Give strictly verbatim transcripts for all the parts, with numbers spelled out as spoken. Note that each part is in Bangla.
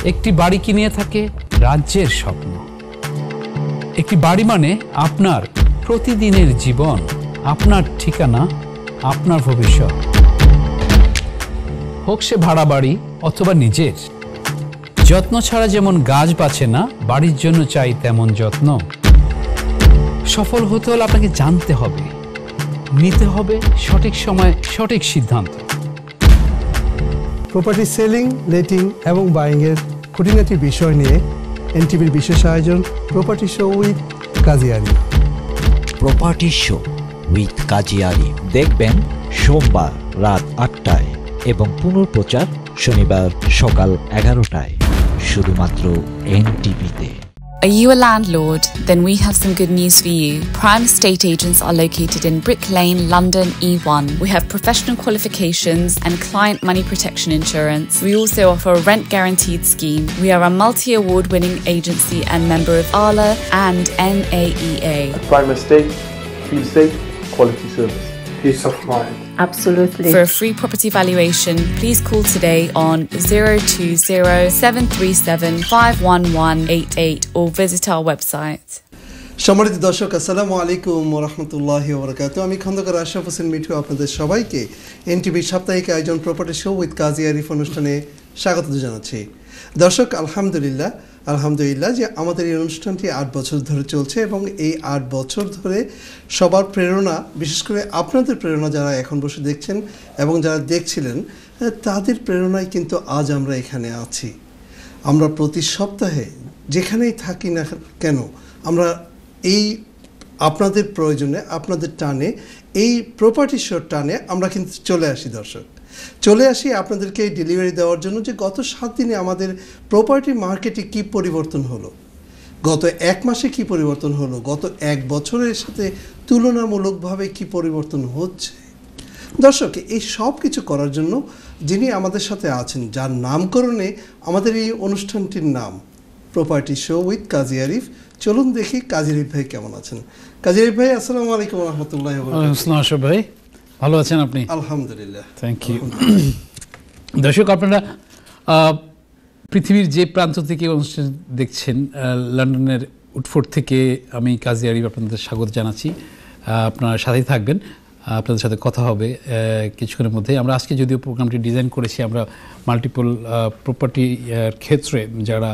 একটি বাড়ি কিনে থাকে রাজ্যের স্বপ্ন। একটি বাড়ি মানে আপনার প্রতিদিনের জীবন, আপনার ঠিকানা, আপনার ভবিষ্যৎ। হোক সে ভাড়া বাড়ি অথবা নিজের। যত্ন ছাড়া যেমন গাছ বাঁচে না, বাড়ির জন্য চাই তেমন যত্ন। সফল হতে হলে আপনাকে জানতে হবে, নিতে হবে সঠিক সময়ে সঠিক সিদ্ধান্ত। প্রপার্টি সেলিং, লেটিং এবং বাইংয়ের খুঁটিনাটি বিষয় নিয়ে এনটিভির বিশেষ আয়োজন property show with Kazi Arif. Property show with Kazi Arif দেখবেন সোমবার রাত আটটায় এবং পুনঃপ্রচার শনিবার সকাল এগারোটায় শুধুমাত্র এনটিভিতে। Are you a landlord? Then we have some good news for you. Prime estate agents are located in Brick Lane, London E one. We have professional qualifications and client money protection insurance. We also offer a rent guaranteed scheme. We are a multi-award winning agency and member of A L A and N A E A. Prime estate, feel safe, quality service. Peace of mind. Absolutely. For a free property valuation, please call today on zero two zero, seven three seven, five one one eight eight or visit our website. সম্মানিত দর্শক, আসসালামু আলাইকুম ওয়া রাহমাতুল্লাহি ওয়া বারাকাতুহু। আমি খন্দকার আশরাফ হোসেন মিঠু আপনাদের সবাইকে এনটিভির সাপ্তাহিক আয়োজন property show with Kazi Arif অনুষ্ঠানে স্বাগত জানাচ্ছি। দর্শক, আলহামদুলিল্লাহ আলহামদুলিল্লাহ যে আমাদের এই অনুষ্ঠানটি আট বছর ধরে চলছে এবং এই আট বছর ধরে সবার প্রেরণা, বিশেষ করে আপনাদের প্রেরণা যারা এখন বসে দেখছেন এবং যারা দেখছিলেন, তাদের প্রেরণায় কিন্তু আজ আমরা এখানে আছি। আমরা প্রতি সপ্তাহে যেখানেই থাকি না কেন, আমরা এই আপনাদের প্রয়োজনে, আপনাদের টানে, এই প্রপার্টি শোর টানে আমরা কিন্তু চলে আসি। দর্শক, চলে আসি আপনাদেরকে ডেলিভারি দেওয়ার জন্য যে গত সাত দিনে আমাদের প্রপার্টি মার্কেটে কি পরিবর্তন হলো, গত এক মাসে কি পরিবর্তন হলো, গত এক বছরের সাথে তুলনামূলকভাবে কি পরিবর্তন হচ্ছে। দর্শক, এই সব কিছু করার জন্য যিনি আমাদের সাথে আছেন, যার নামকরণে আমাদের এই অনুষ্ঠানটির নাম property show with Kazi Arif. চলুন দেখি কাজী আরিফ ভাই কেমন আছেন। কাজী আরিফ ভাই, আসসালামু আলাইকুম ওয়া রাহমাতুল্লাহি ওয়া বারাকাতুহু। ভাই ভালো আছেন আপনি? আলহামদুলিল্লাহ, থ্যাংক ইউ। দর্শক, আপনারা পৃথিবীর যে প্রান্ত থেকে অনুষ্ঠান দেখছেন, লন্ডনের উডফোর্ড থেকে আমি কাজী আরিফ আপনাদের স্বাগত জানাচ্ছি। আপনারা সাথেই থাকবেন, আপনাদের সাথে কথা হবে কিছুক্ষণের মধ্যে। আমরা আজকে যদিও প্রোগ্রামটি ডিজাইন করেছি, আমরা মাল্টিপল প্রপার্টি ক্ষেত্রে যারা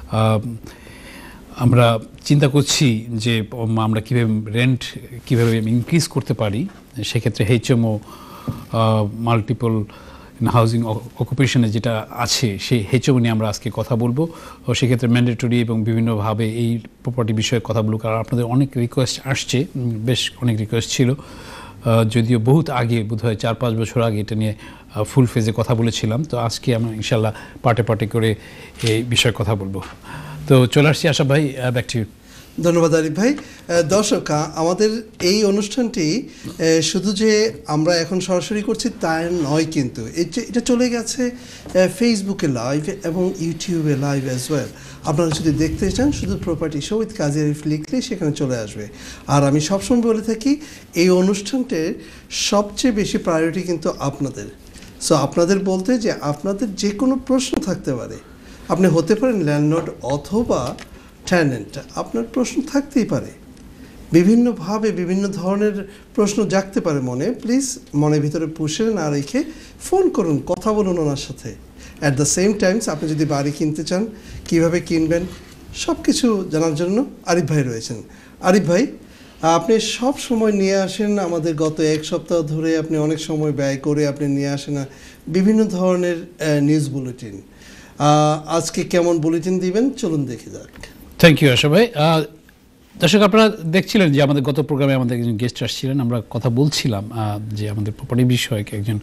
আমরা চিন্তা করছি যে আমরা কীভাবে রেন্ট কীভাবে ইনক্রিজ করতে পারি, সেক্ষেত্রে এইচএমও মাল্টিপল হাউজিং অকুপেশনে যেটা আছে সেই এইচএমও নিয়ে আমরা আজকে কথা বলবো। ও সেক্ষেত্রে ম্যান্ডেটরি এবং বিভিন্নভাবে এই প্রপার্টি বিষয়ে কথা বলবো, কারণ আপনাদের অনেক রিকোয়েস্ট আসছে, বেশ অনেক রিকোয়েস্ট ছিল। যদিও বহুত আগে, বোধহয় চার পাঁচ বছর আগে এটা নিয়ে ফুল ফেজে কথা বলেছিলাম। তো আজকে আমরা ইনশাল্লাহ পার্টে পার্টে করে এই বিষয়ে কথা বলবো। তো চলে আসছি আশা ভাই, ব্যাক টু ইউ। ধন্যবাদ আরিফ ভাই। দর্শক, আমাদের এই অনুষ্ঠানটি শুধু যে আমরা এখন সরাসরি করছি তা নয়, কিন্তু এটা চলে গেছে ফেসবুকে লাইভ এবং ইউটিউবে লাইভ অ্যাজ ওয়েল। আপনারা যদি দেখতে চান, শুধু property show with Kazi Arif লিখলে সেখানে চলে আসবে। আর আমি সবসময় বলে থাকি, এই অনুষ্ঠানটির সবচেয়ে বেশি প্রায়োরিটি কিন্তু আপনাদের। সো আপনাদের বলতে যে আপনাদের যে কোনো প্রশ্ন থাকতে পারে, আপনি হতে পারেন ল্যান্ডলর্ড অথবা ট্যানেন্ট, আপনার প্রশ্ন থাকতেই পারে, বিভিন্নভাবে বিভিন্ন ধরনের প্রশ্ন জাগতে পারে মনে। প্লিজ মনের ভিতরে পুষে না রেখে ফোন করুন, কথা বলুন ওনার সাথে। অ্যাট দ্য সেম টাইমস আপনি যদি বাড়ি কিনতে চান, কিভাবে কিনবেন, সব কিছু জানার জন্য আরিফ ভাই রয়েছেন। আরিফ ভাই, আপনি সব সময় নিয়ে আসেন, আমাদের গত এক সপ্তাহ ধরে আপনি অনেক সময় ব্যয় করে আপনি নিয়ে আসেন বিভিন্ন ধরনের নিউজ বুলেটিন। আজকে কেমন বুলেটিন দিবেন, চলুন দেখে যাক। থ্যাংক ইউ আশা ভাই। দর্শক, আপনারা দেখছিলেন যে আমাদের গত প্রোগ্রামে আমাদের একজন গেস্ট আসছিলেন, আমরা কথা বলছিলাম যে আমাদের প্রপার্টি বিষয়ক একজন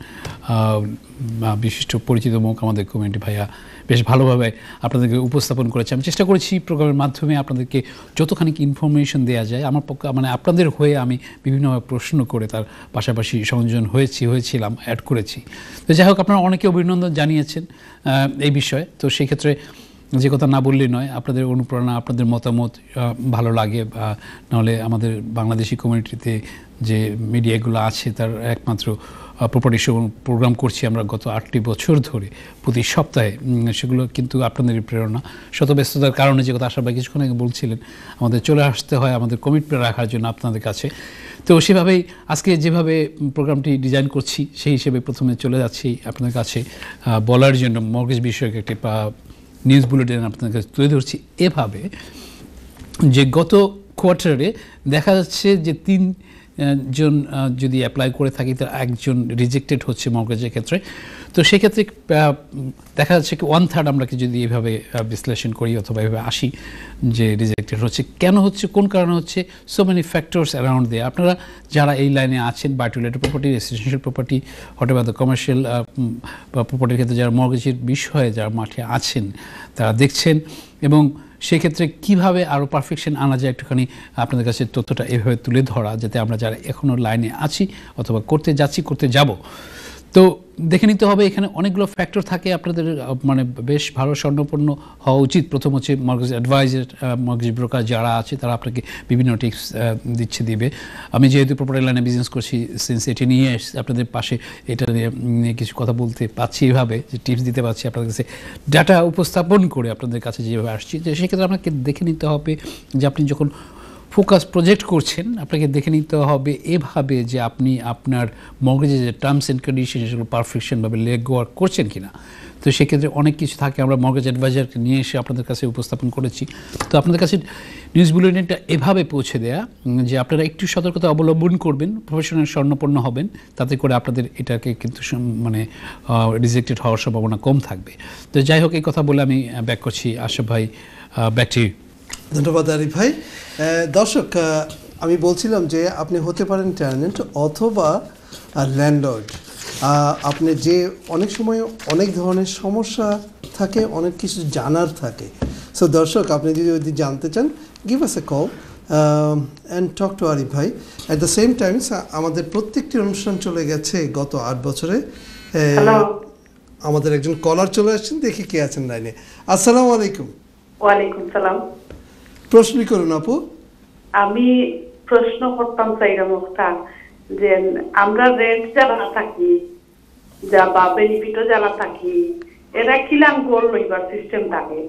বিশিষ্ট পরিচিত মুখ আমাদের কমিউনিটি ভাইয়া বেশ ভালোভাবে আপনাদেরকে উপস্থাপন করেছে। আমি চেষ্টা করেছি প্রোগ্রামের মাধ্যমে আপনাদেরকে যতখানি ইনফরমেশন দেওয়া যায়, আমার পক্ষে মানে আপনাদের হয়ে আমি বিভিন্নভাবে প্রশ্ন করে তার পাশাপাশি সংযোজন হয়েছি হয়েছিলাম অ্যাড করেছি। তো যাই হোক, আপনারা অনেকে অভিনন্দন জানিয়েছেন এই বিষয়ে। তো সেই ক্ষেত্রে যে কথা না বললেই নয়, আপনাদের অনুপ্রেরণা, আপনাদের মতামত ভালো লাগে, বা নাহলে আমাদের বাংলাদেশি কমিউনিটিতে যে মিডিয়াগুলো আছে তার একমাত্র প্রপার্টি শো প্রোগ্রাম করছি আমরা গত আটটি বছর ধরে প্রতি সপ্তাহে, সেগুলো কিন্তু আপনাদেরই প্রেরণা। শত ব্যস্ততার কারণে যে কথা আশা ভাই কিছুক্ষণ আগে বলছিলেন, আমাদের চলে আসতে হয় আমাদের কমিটমেন্ট রাখার জন্য আপনাদের কাছে। তো সেভাবেই আজকে যেভাবে প্রোগ্রামটি ডিজাইন করছি সেই হিসেবে প্রথমে চলে যাচ্ছি আপনাদের কাছে বলার জন্য মর্গেজ বিষয়ক একটি নিউজ বুলেটিন আপনাদের কাছে তুলে ধরছি এভাবে যে গত কোয়ার্টারে দেখা যাচ্ছে যে তিন জন যদি অ্যাপ্লাই করে থাকি তার একজন রিজেক্টেড হচ্ছে মর্গেজের ক্ষেত্রে। তো সেক্ষেত্রে দেখা যাচ্ছে কি ওয়ান থার্ড আমরা কি যদি এইভাবে বিশ্লেষণ করি অথবা এভাবে আসি যে রিজেক্টেড হচ্ছে, কেন হচ্ছে, কোন কারণে হচ্ছে, সো মেনি ফ্যাক্টরস অ্যারাউন্ড দিয়ে। আপনারা যারা এই লাইনে আছেন buy to let property, residential property, what the commercial প্রপার্টির ক্ষেত্রে যারা মর্গেজের বিষয়ে যারা মাঠে আছেন তারা দেখছেন, এবং সেক্ষেত্রে কীভাবে আরও পারফেকশন আনা যায় একটুখানি আপনাদের কাছে তথ্যটা এভাবে তুলে ধরা, যাতে আমরা যারা এখনও লাইনে আছি অথবা করতে যাচ্ছি করতে যাব। তো দেখে নিতে হবে এখানে অনেকগুলো ফ্যাক্টর থাকে। আপনাদের মানে বেশ ভালো স্বর্ণপন্ন হওয়া উচিত। প্রথম হচ্ছে মর্গেজ অ্যাডভাইজার, মর্গেজ ব্রোকার যারা আছে তারা আপনাকে বিভিন্ন টিপস দিচ্ছে দিবে। আমি যেহেতু প্রপার্টি লাইনে বিজনেস করছি সিন্স এটি নিয়ে আপনাদের পাশে এটা নিয়ে কিছু কথা বলতে পারছি, এভাবে যে টিপস দিতে পারছি আপনাদের কাছে ডাটা উপস্থাপন করে আপনাদের কাছে যেভাবে আসছি, যে সেক্ষেত্রে আপনাকে দেখে নিতে হবে যে আপনি যখন ফোকাস প্রজেক্ট করছেন আপনাকে দেখে নিতে হবে এভাবে যে আপনি আপনার মর্গেজের যে টার্মস অ্যান্ড কন্ডিশন সেগুলো পারফেকশনভাবে লেগ ওয়ার্ক করছেন কিনা। তো সেক্ষেত্রে অনেক কিছু থাকে, আমরা মর্গেজ অ্যাডভাইজারকে নিয়ে এসে আপনাদের কাছে উপস্থাপন করেছি। তো আপনাদের কাছে নিউজ বুলেটিনটা এভাবে পৌঁছে দেয়া যে আপনারা একটু সতর্কতা অবলম্বন করবেন, প্রফেশনাল স্বর্ণপন্ন হবেন, তাতে করে আপনাদের এটাকে কিন্তু মানে রিজেক্টেড হওয়ার সম্ভাবনা কম থাকবে। তো যাই হোক, এই কথা বলে আমি ব্যাক করছি। আশরাফ ভাই, ব্যাক টু ইউ। ধন্যবাদ আরিফ ভাই। দর্শক, আমি বলছিলাম যে আপনি হতে পারেন টেনেন্ট অথবা ল্যান্ডলর্ড। আপনি যে অনেক সময় অনেক ধরনের সমস্যা থাকে, অনেক কিছু জানার থাকে। সো দর্শক, আপনি যদি যদি জানতে চান, give us a call and talk to Arif ভাই। অ্যাট দ্য সেম টাইম আমাদের প্রত্যেকটি অনুষ্ঠান চলে গেছে গত আট বছরে। আমাদের একজন কলার চলে আসছেন, দেখি কে আছেন লাইনে। আসসালামু আলাইকুম। ওয়ালাইকুম সালাম। প্রশ্ন করুন আপু। আমি প্রশ্ন করতাম চাইরা মুক্তা, যে আমরা রেন্ট যারা থাকি যা বা বেনিফিটও যারা থাকি, এরা কিলাম গোল লইবার সিস্টেম থাকে।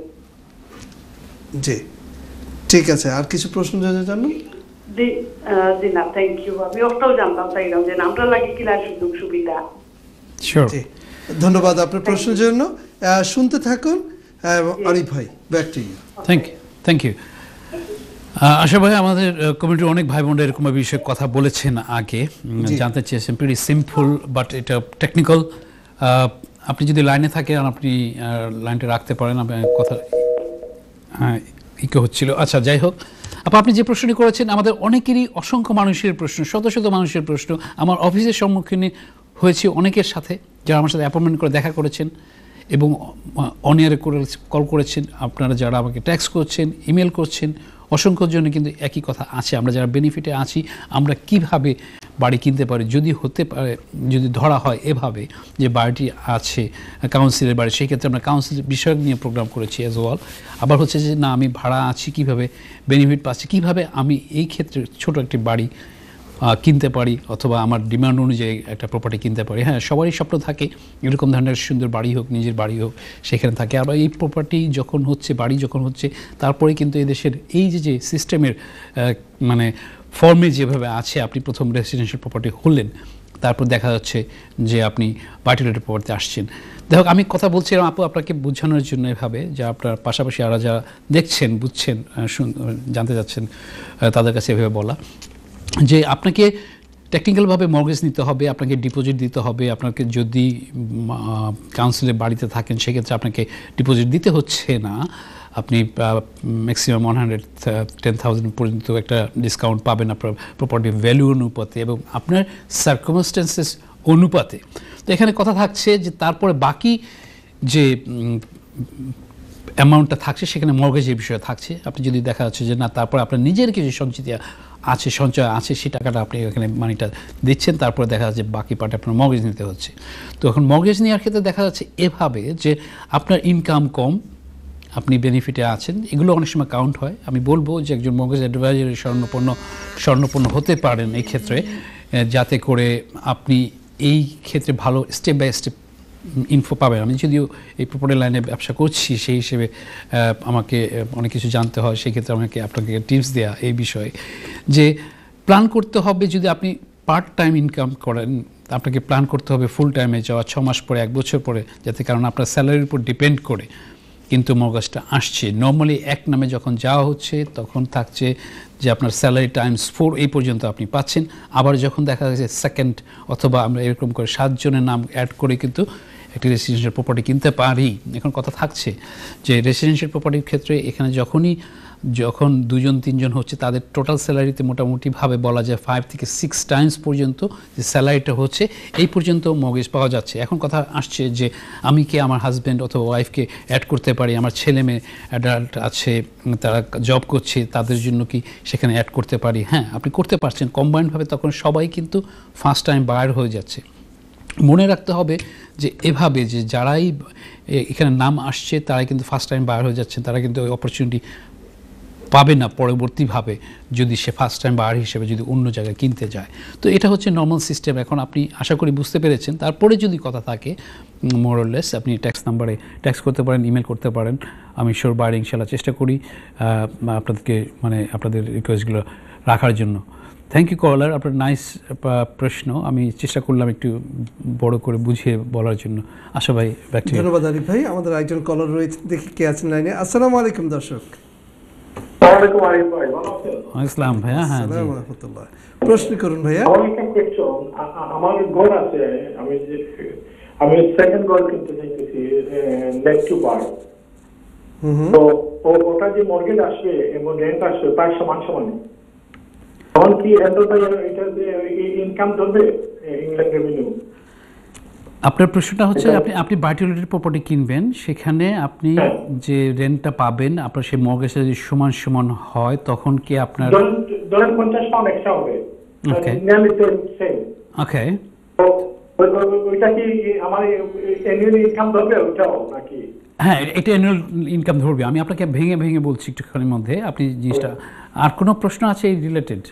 জি ঠিক আছে, আর কিছু প্রশ্ন জানা জানুন। জি জি না, থ্যাংক ইউ। আমি ওটাও জানতাম চাইলাম যে আমরা লাগে কিলা সুযোগ সুবিধা। শিওর, ধন্যবাদ আপনার প্রশ্নের জন্য। শুনতে থাকুন আরিফ ভাই, back to you. Thank you thank you Asha ভাই, আমাদের কমিটির অনেক ভাই বোনরা এরকম বিষয়ে কথা বলেছেন আগে, জানতে চেয়েছেন। প্রিটি সিম্পল বাট এটা টেকনিক্যাল। আপনি যদি লাইনে থাকেন আর আপনি লাইনটা রাখতে পারেন, আপনার কথা হ্যাঁ ইকো হচ্ছিল। আচ্ছা, যাই হোক, আপা আপনি যে প্রশ্নটি করেছেন আমাদের অনেকেরই অসংখ্য মানুষের প্রশ্ন, শত শত মানুষের প্রশ্ন। আমার অফিসের সম্মুখীন হয়েছে অনেকের সাথে যারা আমার সাথে অ্যাপয়েন্টমেন্ট করে দেখা করেছেন এবং অনিয়ারে করে কল করেছেন, আপনারা যারা আমাকে ট্যাক্স করছেন, ইমেল করছেন, অসংখ্য জন্য কিন্তু একই কথা আছে। আমরা যারা বেনিফিটে আছি, আমরা কিভাবে বাড়ি কিনতে পারি, যদি হতে পারে, যদি ধরা হয় এভাবে যে বাড়িটি আছে কাউন্সিলের বাড়ি, সেই ক্ষেত্রে আমরা কাউন্সিল বিষয়ক নিয়ে প্রোগ্রাম করেছি অ্যাজ ওয়াল। আবার হচ্ছে যে না, আমি ভাড়া আছি, কিভাবে বেনিফিট পাচ্ছি, কিভাবে আমি এই ক্ষেত্রে ছোট একটি বাড়ি কিনতে পারি অথবা আমার ডিমান্ড অনুযায়ী একটা প্রপার্টি কিনতে পারি। হ্যাঁ, সবারই স্বপ্ন থাকে এরকম ধরনের সুন্দর বাড়ি হোক, নিজের বাড়ি হোক, সেখানে থাকে। আবার এই প্রপার্টি যখন হচ্ছে, বাড়ি যখন হচ্ছে, তারপরে কিন্তু এদেশের এই যে যে সিস্টেমের মানে ফর্মে যেভাবে আছে, আপনি প্রথম রেসিডেন্সিয়াল প্রপার্টি হলেন, তারপর দেখা যাচ্ছে যে আপনি বার্টিলেটের প্রপার্টিতে আসছেন। দেখো, আমি কথা বলছিলাম আপু আপনাকে বোঝানোর জন্য এভাবে যে আপনার পাশাপাশি আরও যারা দেখছেন, বুঝছেন, জানতে যাচ্ছেন, তাদের কাছে এভাবে বলা যে আপনাকে টেকনিক্যালভাবে মর্গেজ নিতে হবে, আপনাকে ডিপোজিট দিতে হবে। আপনাকে যদি কাউন্সিলের বাড়িতে থাকেন সেক্ষেত্রে আপনাকে ডিপোজিট দিতে হচ্ছে না, আপনি maximum one hundred ten thousand পর্যন্ত একটা ডিসকাউন্ট পাবেন আপনার প্রপার্টির ভ্যালু অনুপাতে এবং আপনার সার্কামস্টেন্সেস অনুপাতে। তো এখানে কথা থাকছে যে তারপরে বাকি যে অ্যামাউন্টটা থাকছে সেখানে মর্গেজের বিষয়ে থাকছে। আপনি যদি দেখা যাচ্ছে যে না, তারপরে আপনার নিজের কিছু সঞ্চিত আছে, সঞ্চয় আছে, সেই টাকাটা আপনি এখানে মানিটা দিচ্ছেন, তারপরে দেখা যাচ্ছে বাকি পার্টে আপনার মর্গেজ নিতে হচ্ছে। তো এখন মর্গেজ নেওয়ার ক্ষেত্রে দেখা যাচ্ছে এভাবে যে আপনার ইনকাম কম, আপনি বেনিফিটে আছেন, এগুলো অনেক সময় কাউন্ট হয়। আমি বলবো যে একজন মর্গেজ অ্যাডভাইজারের স্বর্ণপন্ন স্বর্ণপন্ন হতে পারেন এই ক্ষেত্রে, যাতে করে আপনি এই ক্ষেত্রে ভালো স্টেপ বাই স্টেপ ইনফো পাবেন। আমি যদিও এই প্রপার্টি লাইনে ব্যবসা করছি, সেই হিসেবে আমাকে অনেক কিছু জানতে হয়, সেই ক্ষেত্রে আমাকে আপনাকে টিপস দেওয়া এই বিষয়ে যে প্ল্যান করতে হবে। যদি আপনি পার্ট টাইম ইনকাম করেন, আপনাকে প্ল্যান করতে হবে ফুল টাইমে যাওয়া ছ মাস পরে, এক বছর পরে, যাতে কারণ আপনার স্যালারির উপর ডিপেন্ড করে কিন্তু মর্গেজটা আসছে। নর্মালি এক নামে যখন যাওয়া হচ্ছে তখন থাকছে যে আপনার স্যালারি টাইমস ফোর এই পর্যন্ত আপনি পাচ্ছেন। আবার যখন দেখা যাচ্ছে সেকেন্ড অথবা আমরা এরকম করে সাতজনের নাম অ্যাড করে কিন্তু একটি রেসিডেন্সিয়াল প্রপার্টি কিনতে পারি। এখন কথা থাকছে যে রেসিডেন্সিয়াল প্রপার্টির ক্ষেত্রে এখানে যখনই যখন দুজন তিনজন হচ্ছে তাদের টোটাল স্যালারিতে মোটামুটিভাবে বলা যায় ফাইভ থেকে সিক্স টাইমস পর্যন্ত যে স্যালারিটা হচ্ছে এই পর্যন্ত মর্গেজ পাওয়া যাচ্ছে। এখন কথা আসছে যে আমি কি আমার হাজব্যান্ড অথবা ওয়াইফকে অ্যাড করতে পারি, আমার ছেলে মেয়ে অ্যাডাল্ট আছে, তারা জব করছে, তাদের জন্য কি সেখানে অ্যাড করতে পারি? হ্যাঁ, আপনি করতে পারছেন কম্বাইন্ডভাবে, তখন সবাই কিন্তু ফার্স্ট টাইম বায়ার হয়ে যাচ্ছে। মনে রাখতে হবে যে এভাবে যে যারাই এখানে নাম আসছে তারাই কিন্তু ফার্স্ট টাইম বায়ার হয়ে যাচ্ছেন, তারা কিন্তু ওই অপরচুনিটি পাবে না পরবর্তীভাবে যদি সে ফার্স্ট টাইম বায়ার হিসেবে যদি অন্য জায়গায় কিনতে যায়। তো এটা হচ্ছে নর্মাল সিস্টেম। এখন আপনি আশা করি বুঝতে পেরেছেন। তারপরে যদি কথা থাকে মোরলেস আপনি ট্যাক্স নাম্বারে ট্যাক্স করতে পারেন, ইমেল করতে পারেন। আমি শিওর বায়ার ইনশাল্লাহ চেষ্টা করি আপনাদেরকে মানে আপনাদের রিকোয়েস্টগুলো রাখার জন্য। থ্যাংক ইউ কলার, আপনার নাইস প্রশ্ন। আমি চেষ্টা করলাম একটু বড় করে বুঝিয়ে বলার জন্য। আশা ভাই, ধন্যবাদ আরিফ ভাই। আমাদের একজন কলার রয়েছে, দেখি কে আছেন লাইনে। আসসালামু আলাইকুম দর্শক। ওয়ালাইকুম আরিফ ভাই, ভালো আছেন? আসসালাম ভাইয়া। হ্যাঁ, আসসালামু আলাইকুম রাহমাতুল্লাহ। প্রশ্ন করুন ভাইয়া। আমার একটা কোয়েশ্চন, আমার ঘর আছে, আমি যে আমি সেকেন্ড ঘর কিনতে চাইতেছি নেক্সট টু বাই, তো ওটা যে মর্গেজ আসবে এবং রেন্ট আসবে প্রায় সমান সমান, তখন কি হ্যান্ডেল ভাই এটা যে ইনকাম ধরবে ইংল্যান্ড রেভিনিউ? আপনার প্রশ্নটা হচ্ছে আপনি আপনি বাই-টু-লেটেড প্রপার্টি কিনবেন, সেখানে আপনি যে রেন্টটা পাবেন আপনার সেই মর্গেজটা যদি সমান সমান হয় তখন কি আপনার ধরেন পঞ্চাশ পাউন্ড এক্সট্রা হবে। ওকে ওকে ওইটা কি আমার অ্যানুয়াল ইনকাম ধরবে ওইটাও নাকি? হ্যাঁ, এটা অ্যানুয়াল ইনকাম ধরবে। আমি আপনাকে ভেঙে ভেঙে বলছি একটুখানির মধ্যে, আপনি জিনিসটা। আর কোনো প্রশ্ন আছে এই রিলেটেড?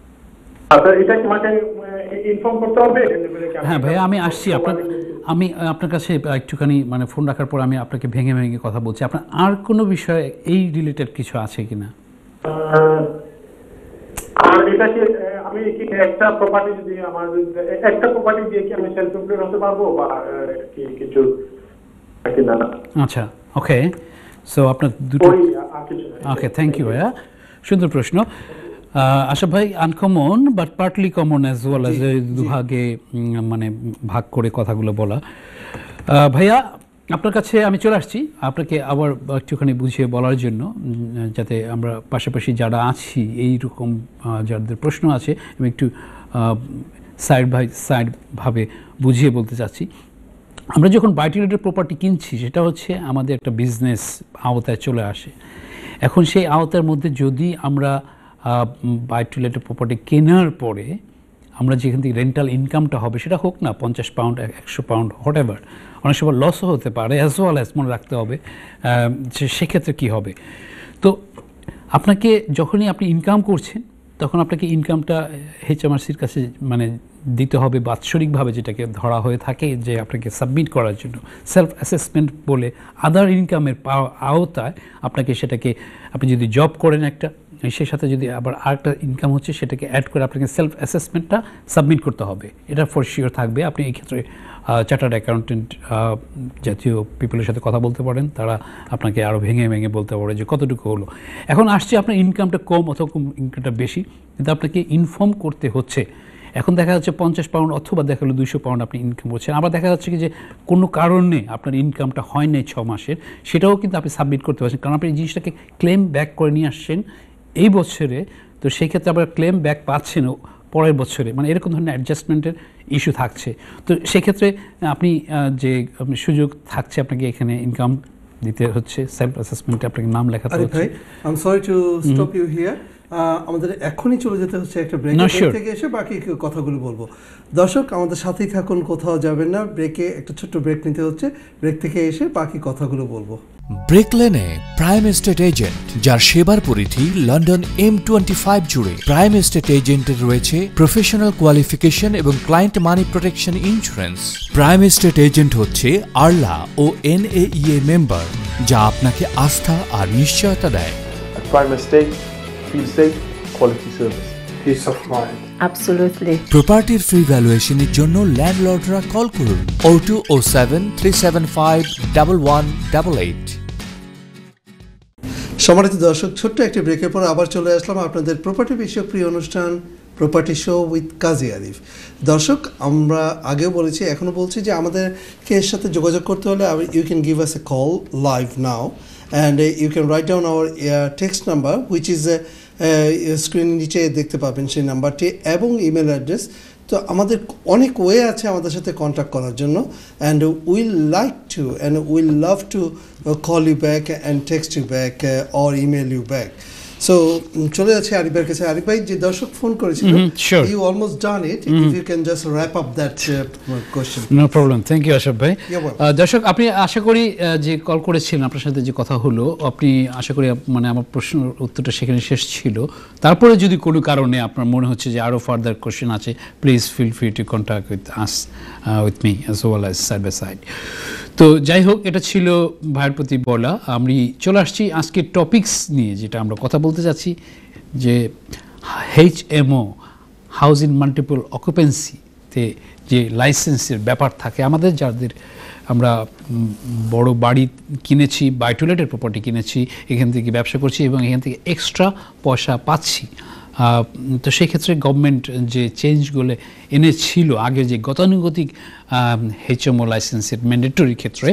এটা কি আমাকে ইনফর্ম করতে হবে? হ্যাঁ ভাইয়া, আমি আসছি আপনার আমি আপনার কাছে একটুখানি মানে ফোন রাখার পর আমি আপনাকে ভেঙে ভেঙে কথা বলছি। আপনার আর কোনো বিষয়ে এই রিলেটেড কিছু আছে কিনা? আর এটা কি আমি কি একটা প্রপার্টি যদি আমার একটা প্রপার্টি দিয়ে কি আমি সেলফ এমপ্লয়েড হতে পারবো বা কি কিছু নাকি না? আচ্ছা, ওকে। সো আপনার দুটো ওকে, থ্যাংক ইউ ভাইয়া, সুন্দর প্রশ্ন। আশা ভাই, uncommon but partly common as well as দুভাগে মানে ভাগ করে কথাগুলো বলা। ভাইয়া, আপনার কাছে আমি চলে আসছি আপনাকে আবার একটুখানি বুঝিয়ে বলার জন্য, যাতে আমরা পাশাপাশি যারা আছি এইরকম যাদের প্রশ্ন আছে আমি একটু সাইড বাই সাইডভাবে বুঝিয়ে বলতে চাচ্ছি। আমরা যখন বাই-টু-লেটেড প্রপার্টি কিনছি সেটা হচ্ছে আমাদের একটা বিজনেস আওতায় চলে আসে। এখন সেই আওতার মধ্যে যদি আমরা বাই-টু-লেটেড প্রপার্টি কেনার পরে আমরা যেখান থেকে রেন্টাল ইনকামটা হবে সেটা হোক না পঞ্চাশ পাউন্ড, একশো পাউন্ড, হোয়াট এভার, অনেক সময় লসও হতে পারে, অ্যাজ ওয়েল অ্যাজ মনে রাখতে হবে যে সেক্ষেত্রে কী হবে। তো আপনাকে যখনই আপনি ইনকাম করছেন তখন আপনাকে ইনকামটা এইচএমআরসির কাছে মানে দিতে হবে বাৎসরিকভাবে, যেটাকে ধরা হয়ে থাকে যে আপনাকে সাবমিট করার জন্য সেলফ অ্যাসেসমেন্ট বলে আদার ইনকামের আওতায় আপনাকে সেটাকে, আপনি যদি জব করেন একটা, সেই সাথে যদি আবার আরেকটা ইনকাম হচ্ছে সেটাকে অ্যাড করে আপনাকে সেলফ অ্যাসেসমেন্টটা সাবমিট করতে হবে। এটা ফর শিওর থাকবে। আপনি এই ক্ষেত্রে চার্টার্ড অ্যাকাউন্টেন্ট জাতীয় পিপলের সাথে কথা বলতে পারেন, তারা আপনাকে আরও ভেঙে ভেঙে বলতে পারে যে কতটুকু হলো। এখন আসছে আপনার ইনকামটা কম অথবা ইনকামটা বেশি, কিন্তু আপনাকে ইনফর্ম করতে হচ্ছে। এখন দেখা যাচ্ছে পঞ্চাশ পাউন্ড অথবা দেখা গেলো দুইশো পাউন্ড আপনি ইনকাম করছেন, আবার দেখা যাচ্ছে কি যে কোনো কারণে আপনার ইনকামটা হয় নাই ছ মাসের, সেটাও কিন্তু আপনি সাবমিট করতে পারছেন, কারণ আপনি এই জিনিসটাকে ক্লেম ব্যাক করে নিয়ে আসছেন এই বছরে। তো সেই ক্ষেত্রে আবার ক্লেম ব্যাক পাচ্ছেন পরের বছরে, মানে এরকম ধরনের অ্যাডজাস্টমেন্টের ইস্যু থাকছে। তো সেক্ষেত্রে আপনি যে সুযোগ থাকছে আপনাকে এখানে ইনকাম দিতে হচ্ছে, সেলফ অ্যাসেসমেন্টে আপনাকে নাম লেখাতে হচ্ছে। ভাই, I am sorry to stop you here. আমাদের এখনই চলে যেতে হচ্ছে একটা ব্রেক থেকে এসে বাকি কথাগুলো বলবো। দর্শক আমাদের সাথেই থাকুন, কোথাও যাবেন না। ব্রেকে একটা ছোট্ট ব্রেক নিতে হচ্ছে, ব্রেক থেকে এসে বাকি কথাগুলো বলবো। ব্রেক লেনে প্রাইম এস্টেট এজেন্ট, যার সেবার পরিধি লন্ডন এম টোয়েন্টি ফাইভ জুড়ে। প্রাইম এস্টেট এজেন্টের রয়েছে প্রফেশনাল কোয়ালিফিকেশন এবং client money protection insurance. Prime estate agent হচ্ছে আরলা ও এনএইএ মেম্বার, যা আপনাকে আস্থা আর নিশ্চয়তা দেয়। Prime Estate, feel safe, quality service, peace of mind. Absolutely. প্রপার্টির ফ্রি ভ্যালুয়েশনের জন্য ল্যান্ডলর্ডরা কল করুন O two O seven three seven five double one double eight. সম্মানিত দর্শক, ছোট্ট একটি ব্রেকের পর আবার চলে আসলাম আপনাদের প্রপার্টি বিষয়ক প্রিয় অনুষ্ঠান property show with Kazi Arif. দর্শক, আমরা আগেও বলেছি, এখনও বলছি যে আমাদেরকে এর সাথে যোগাযোগ করতে হলে you can give us a call live now and you can write down our text number which is screen নিচে দেখতে পাবেন সেই নাম্বারটি, এবং ইমেল অ্যাড্রেস। তো আমাদের অনেক ওয়ে আছে আমাদের সাথে কন্ট্যাক্ট করার জন্য, and will like to and will love to call you back and text you back or email you back. So চলে যাচ্ছে আরিফের কাছে। আরিফ ভাই, যে দর্শক ফোন করেছিল, you almost done it, if you can just wrap up that question. No problem, thank you Ashraf ভাই। দর্শক, আপনি আশা করি যে কল করেছিলেন, আপনার সাথে যে কথা হলো, আপনি আশা করি মানে আমার প্রশ্নের উত্তরটা সেখানে শেষ ছিল। তারপরে যদি কোনো কারণে আপনার মনে হচ্ছে যে আরও ফার্দার কোশ্চেন আছে, please feel free to contact with us with me as well as side by side. তো যাই হোক, এটা ছিল ভাইয়ের প্রতি বলা। আমি চলে আসছি আজকের টপিকস নিয়ে, যেটা আমরা কথা বলতে চাচ্ছি, যে এইচএমও হাউজিং মাল্টিপল অকুপেন্সিতে যে লাইসেন্সের ব্যাপার থাকে আমাদের, যাদের আমরা বড় বাড়ি কিনেছি, বাই টু লেটের প্রপার্টি কিনেছি, এখান থেকে ব্যবসা করছি এবং এখান থেকে এক্সট্রা পয়সা পাচ্ছি। তো সেই ক্ষেত্রে গভর্নমেন্ট যে চেঞ্জগুলো এনেছিল আগে, যে গতানুগতিক এইচএমও লাইসেন্সের ম্যান্ডেটরি ক্ষেত্রে,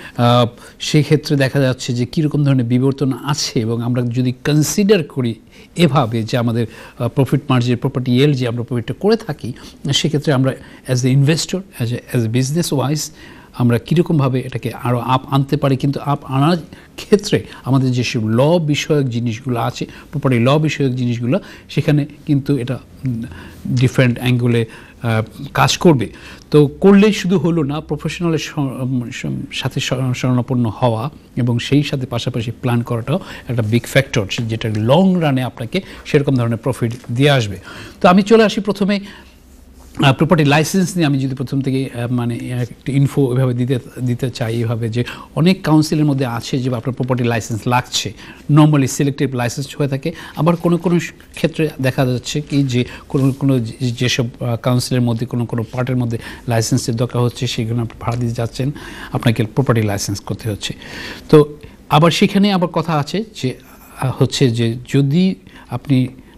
সেই ক্ষেত্রে দেখা যাচ্ছে যে কীরকম ধরনের বিবর্তন আছে। এবং আমরা যদি কনসিডার করি এভাবে যে আমাদের প্রফিট মার্জিন, প্রপার্টি ইয়েল্ড যে আমরা প্রফিটটা করে থাকি, সেক্ষেত্রে আমরা as a investor, as a as a business wise আমরা কীরকমভাবে এটাকে আরও আপ আনতে পারি। কিন্তু আপ আনার ক্ষেত্রে আমাদের যেসব ল বিষয়ক জিনিসগুলো আছে, প্রপার্টি ল বিষয়ক জিনিসগুলো, সেখানে কিন্তু এটা ডিফারেন্ট অ্যাঙ্গেলে কাজ করবে। তো করলেই শুধু হলো না, প্রফেশনালের সাথে শরণাপন্ন হওয়া এবং সেই সাথে পাশাপাশি প্ল্যান করাটাও একটা বিগ ফ্যাক্টর, যেটা লং রানে আপনাকে সেরকম ধরনের প্রফিট দিয়ে আসবে। তো আমি চলে আসি প্রথমে প্রপার্টি লাইসেন্স নিয়ে। আমি যদি প্রথম থেকে মানে একটা ইনফো এভাবে দিতে দিতে চাই এভাবে, যে অনেক কাউন্সিলের মধ্যে আছে যে আপনার প্রপার্টি লাইসেন্স লাগছে, নর্মালি সিলেক্টিভ লাইসেন্স হয়ে থাকে। আবার কোনো কোনো ক্ষেত্রে দেখা যাচ্ছে কি যে কোনো কোনো যেসব কাউন্সিলের মধ্যে কোনো কোনো পার্টের মধ্যে লাইসেন্সের দরকার হচ্ছে, সেগুলো আপনি ভাড়া দিতে যাচ্ছেন, আপনাকে প্রপার্টি লাইসেন্স করতে হচ্ছে। তো আবার সেখানে আবার কথা আছে যে হচ্ছে যে যদি আপনি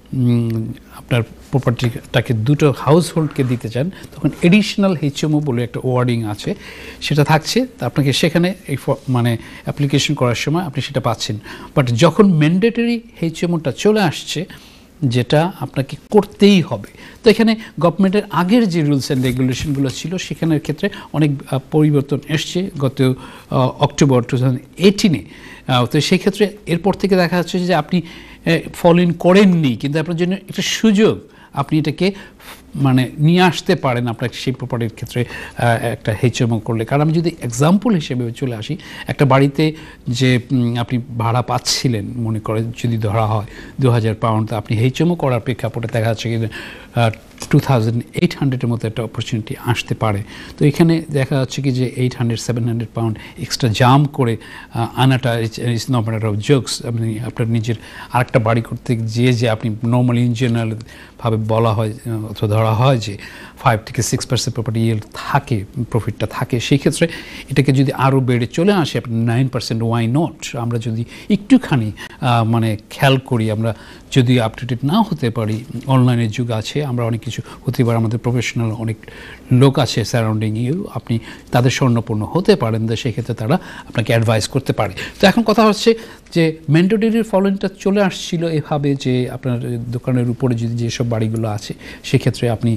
আপনার প্রপার্টিটাকে দুটো হাউস হোল্ডকে দিতে চান, তখন এডিশনাল এইচএমও বলে একটা ওয়ার্ডিং আছে, সেটা থাকছে। তা আপনাকে সেখানে এই মানে অ্যাপ্লিকেশন করার সময় আপনি সেটা পাচ্ছেন। বাট যখন ম্যান্ডেটরি এইচএমওটা চলে আসছে, যেটা আপনাকে করতেই হবে, তো এখানে গভর্নমেন্টের আগের যে রুলস অ্যান্ড রেগুলেশনগুলো ছিল, সেখানের ক্ষেত্রে অনেক পরিবর্তন এসছে গত অক্টোবর টু থাউজেন্ড এইটিনে। তো সেই ক্ষেত্রে এরপর থেকে দেখা যাচ্ছে যে আপনি ফলো ইন করেননি, কিন্তু আপনার জন্য একটা সুযোগ, আপনি এটাকে মানে নিয়ে আসতে পারেন আপনার সেই প্রপার্টির ক্ষেত্রে একটা এইচএমও করলে। কারণ আমি যদি এক্সাম্পল হিসেবে চলে আসি, একটা বাড়িতে যে আপনি ভাড়া পাচ্ছিলেন, মনে করেন যদি ধরা হয় দু হাজার পাউন্ড, তো আপনি এইচএমও করার প্রেক্ষাপটে দেখা যাচ্ছে কিন্তু টু থাউজেন্ড এইট হান্ড্রেডের মতো একটা অপরচুনিটি আসতে পারে। তো এখানে দেখা যাচ্ছে কি যে eight hundred seven hundred pound extra জাম করে আনাটা is not matter of jokes. আপনি আপনার নিজের আরেকটা বাড়ি করতে যে যে আপনি নর্মালি ইন জেনারেল ভাবে বলা হয় অথবা ধরা হয় যে ফাইভ থেকে সিক্স পার্সেন্ট প্রপার্টি ইয়েল্ড থাকে, প্রফিটটা থাকে, সেই ক্ষেত্রে এটাকে যদি আরও বেড়ে চলে আসে আপনি নাইন পার্সেন্ট, ওয়াই নট? আমরা যদি একটুখানি মানে খেয়াল করি, আমরা যদি আপ টু ডেট না হতে পারি, অনলাইনের যুগ আছে, আমরা অনেক কিছু হতে পারে, আমাদের প্রফেশনাল অনেক লোক আছে সারাউন্ডিং ইউ, আপনি তাদের স্বর্ণপূর্ণ হতে পারেন, তো সেক্ষেত্রে তারা আপনাকে অ্যাডভাইস করতে পারে। তো এখন কথা হচ্ছে যে ম্যান্ডেটরি ফলোইংটা চলে আসছিল এভাবে যে আপনার দোকানের উপরে যদি যেসব বাড়িগুলো আছে, সেক্ষেত্রে আপনি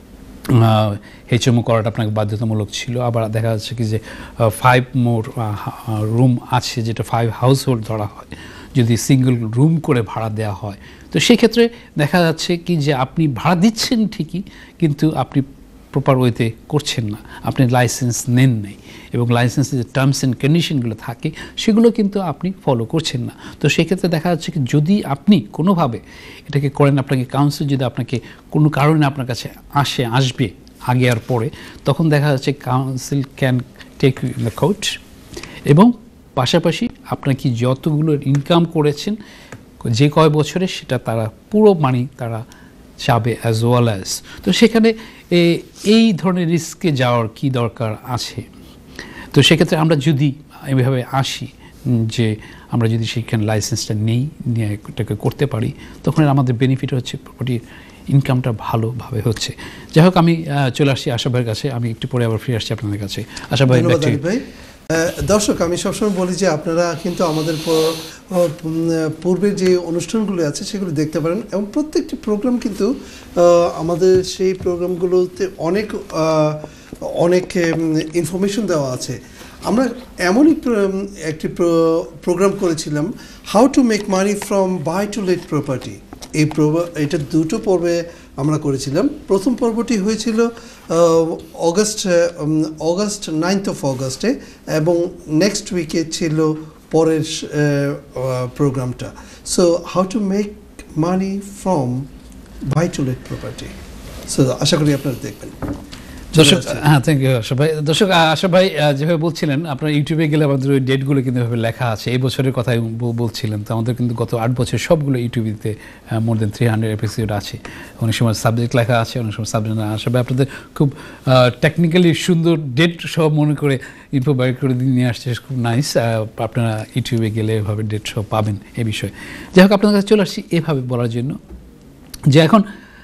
এইচএমও করাটা আপনাকে বাধ্যতামূলক ছিল। আবার দেখা যাচ্ছে কি যে ফাইভ মোর রুম আছে, যেটা ফাইভ হাউস হোল্ড ধরা হয়। যদি সিঙ্গেল রুম করে ভাড়া দেওয়া হয়, তো সেক্ষেত্রে দেখা যাচ্ছে কি যে আপনি ভাড়া দিচ্ছেন ঠিকই, কিন্তু আপনি প্রপার ওয়েতে করছেন না, আপনি লাইসেন্স নেন নাই, এবং লাইসেন্সের যে টার্মস অ্যান্ড কন্ডিশনগুলো থাকে সেগুলো কিন্তু আপনি ফলো করছেন না। তো সেক্ষেত্রে দেখা যাচ্ছে কি যদি আপনি কোনোভাবে এটাকে করেন, আপনাকে কাউন্সিল যদি আপনাকে কোনো কারণে আপনার কাছে আসে আসবে আগে আর পরে, তখন দেখা যাচ্ছে council can take in the court, এবং পাশাপাশি আপনার কি যতগুলো ইনকাম করেছেন যে কয় বছরে সেটা তারা পুরো মানি তারা চাবে অ্যাজ ওয়েল অ্যাজ। তো সেখানে এই ধরনের রিস্কে যাওয়ার কি দরকার আছে? তো সেক্ষেত্রে আমরা যদি এইভাবে আসি যে আমরা যদি সেখানে লাইসেন্সটা নেই, নিয়ে এটাকে করতে পারি, তখন আমাদের বেনিফিট হচ্ছে প্রপার্টির ইনকামটা ভালোভাবে হচ্ছে। যাই হোক, আমি চলে আসছি আশা ভাইয়ের কাছে, আমি একটু পরে আবার ফিরে আসছি আপনাদের কাছে। আশা ভাই। ভাই দর্শক, আমি সবসময় বলি যে আপনারা কিন্তু আমাদের পূর্বের যে অনুষ্ঠানগুলো আছে সেগুলো দেখতে পারেন, এবং প্রত্যেকটি প্রোগ্রাম কিন্তু আমাদের সেই প্রোগ্রামগুলোতে অনেক অনেক ইনফরমেশন দেওয়া আছে। আমরা এমনই একটি প্রোগ্রাম করেছিলাম, how to make money from buy to let property. এই এটা দুটো পর্বে আমরা করেছিলাম। প্রথম পর্বটি হয়েছিল অগস্ট অগস্ট নাইনথ অফ অগস্টে, এবং নেক্সট উইকে ছিল পরের প্রোগ্রামটা। So how to make money from buy to let property. So আশা করি আপনারা দেখবেন। দর্শক, হ্যাঁ, থ্যাংক ইউ আশা ভাই। দর্শক, আশা ভাই যেভাবে বলছিলেন, আপনার ইউটিউবে গেলে আমাদের ওই ডেটগুলো কিন্তু এভাবে লেখা আছে, এই বছরের কথাই বলছিলেন। তো আমাদের কিন্তু গত আট বছর সবগুলো ইউটিউবেতে more than three hundred episode আছে। অনেক সময় সাবজেক্ট লেখা আছে, অনেক সময় সাবজেক্ট না। আশা ভাই আপনাদের খুব টেকনিক্যালি সুন্দর ডেট সব মনে করে ইনফো বাইর করে নিয়ে আসছে, খুব নাইস। আপনারা ইউটিউবে গেলে এভাবে ডেট সব পাবেন এই বিষয়ে। যাই হোক, আপনার কাছে চলে আসছি এভাবে বলার জন্য যে এখন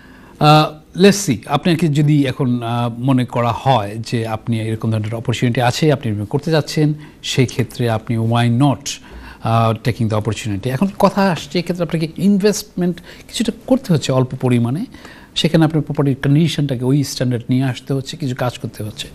লেটস সি, আপনাকে যদি এখন মনে করা হয় যে আপনি এরকম ধরনের অপরচুনিটি আছে, আপনি করতে যাচ্ছেন, সেই ক্ষেত্রে আপনি why not taking the opportunity. এখন কথা আসছে এক্ষেত্রে আপনাকে ইনভেস্টমেন্ট কিছুটা করতে হচ্ছে অল্প পরিমাণে, সেখানে আপনার প্রপার্টির কন্ডিশনটাকে ওই স্ট্যান্ডার্ড নিয়ে আসতে হচ্ছে, কিছু কাজ করতে হচ্ছে।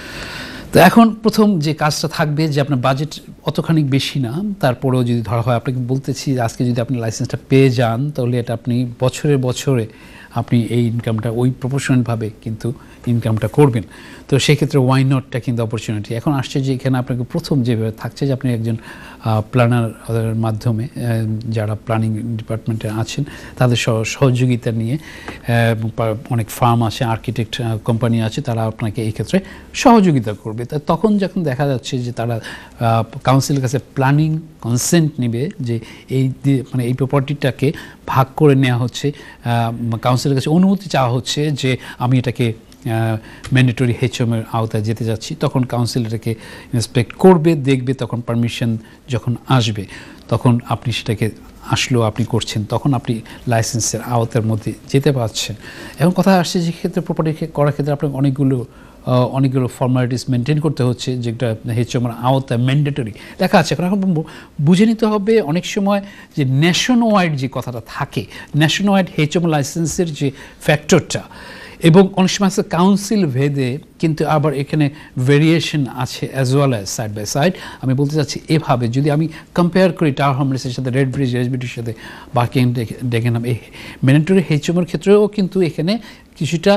তো এখন প্রথম যে কাজটা থাকবে যে আপনার বাজেট অতখানি বেশি না, তারপরেও যদি ধরা হয়, আপনাকে বলতেছি আজকে যদি আপনি লাইসেন্সটা পেয়ে যান, তাহলে এটা আপনি বছরে বছরে আপনি এই ইনকামটা ওই প্রপোর্শনালভাবে কিন্তু ইনকামটা করবেন। তো সেক্ষেত্রে ওয়াই নটটা কিন্তু অপরচুনিটি। এখন আসছে যে এখানে আপনাকে প্রথম যেভাবে থাকছে যে আপনি একজন প্ল্যানার মাধ্যমে, যারা প্ল্যানিং ডিপার্টমেন্টে আছেন তাদের সহযোগিতা নিয়ে, অনেক ফার্ম আছে, আর্কিটেক্ট কোম্পানি আছে, তারা আপনাকে এই ক্ষেত্রে সহযোগিতা করবে। তা তখন যখন দেখা যাচ্ছে যে তারা কাউন্সিলের কাছে প্ল্যানিং কনসেন্ট নেবে যে এই মানে এই প্রপার্টিটাকে ভাগ করে নেওয়া হচ্ছে, কাউন্সিলের কাছে অনুমতি চাওয়া হচ্ছে যে আমি এটাকে ম্যান্ডেটরি এইচএমের আওতায় যেতে যাচ্ছি, তখন কাউন্সিল এটাকে ইন্সপেক্ট করবে, দেখবে, তখন পারমিশন যখন আসবে তখন আপনি সেটাকে আসলো আপনি করছেন, তখন আপনি লাইসেন্সের আওতার মধ্যে যেতে পারছেন। এখন কথা আসছে যে ক্ষেত্রে প্রপার্টি করার ক্ষেত্রে আপনার অনেকগুলো অনেকগুলো ফর্মালিটিস মেনটেন করতে হচ্ছে, যেটা এইচএমের আওতায় ম্যান্ডেটরি লেখা আছে। এখন এখন বুঝে নিতে হবে অনেক সময় যে ন্যাশন ওয়াইড যে কথাটা থাকে, ন্যাশন ওয়াইড এইচএম লাইসেন্সের যে ফ্যাক্টরটা, এবং অনেক সময় আছে কাউন্সিল ভেদে কিন্তু আবার এখানে ভেরিয়েশন আছে as well as side by side. আমি বলতে চাচ্ছি এভাবে, যদি আমি কম্পেয়ার করি টাওয়ার হ্যামলেটসের সাথে রেড ব্রিজ এসবিটির সাথে বাকি ডেকেনহাম, এই ম্যান্ডেটরি এইচএমের ক্ষেত্রেও কিন্তু এখানে কিছুটা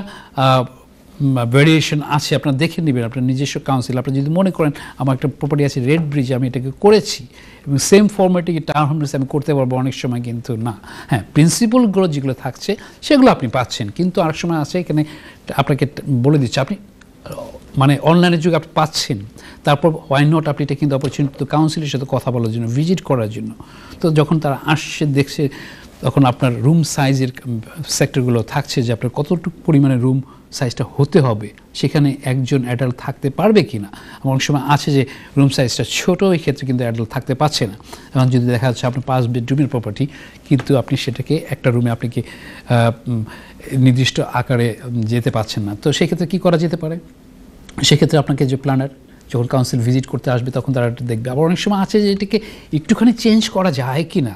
ভেরিয়েশন আছে, আপনারা দেখে নেবেন আপনার নিজস্ব কাউন্সিল। আপনি যদি মনে করেন আমার একটা প্রপার্টি আছে রেড ব্রিজে, আমি এটাকে করেছি এবং সেম ফর্মেটে কি টাউন হোমলেসে আমি করতে পারবো, অনেক সময় কিন্তু না। হ্যাঁ, প্রিন্সিপালগুলো যেগুলো থাকছে সেগুলো আপনি পাচ্ছেন, কিন্তু অনেক সময় আছে এখানে আপনাকে বলে দিচ্ছে আপনি মানে অনলাইনের যুগে আপনি পাচ্ছেন, তারপর হোয়াই নট আপনি এটা কিন্তু অপরচুনিটি তো কাউন্সিলের সাথে কথা বলার জন্য, ভিজিট করার জন্য। তো যখন তারা আসছে দেখছে, তখন আপনার রুম সাইজের সেক্টরগুলো থাকছে যে আপনার কতটুকু পরিমাণে রুম সাইজটা হতে হবে, সেখানে একজন অ্যাডাল্ট থাকতে পারবে কি না। অনেক সময় আছে যে রুম সাইজটা ছোটো, এই ক্ষেত্রে কিন্তু অ্যাডাল্ট থাকতে পারছে না। এখন যদি দেখা যাচ্ছে আপনার পাঁচ বেডরুমের প্রপার্টি, কিন্তু আপনি সেটাকে একটা রুমে আপনি কি নির্দিষ্ট আকারে যেতে পারছেন না, তো সেক্ষেত্রে কী করা যেতে পারে? সেক্ষেত্রে আপনাকে যে প্ল্যানার যখন কাউন্সিল ভিজিট করতে আসবে তখন তারা দেখবে। আবার অনেক সময় আছে যে এটাকে একটুখানি চেঞ্জ করা যায় কি না,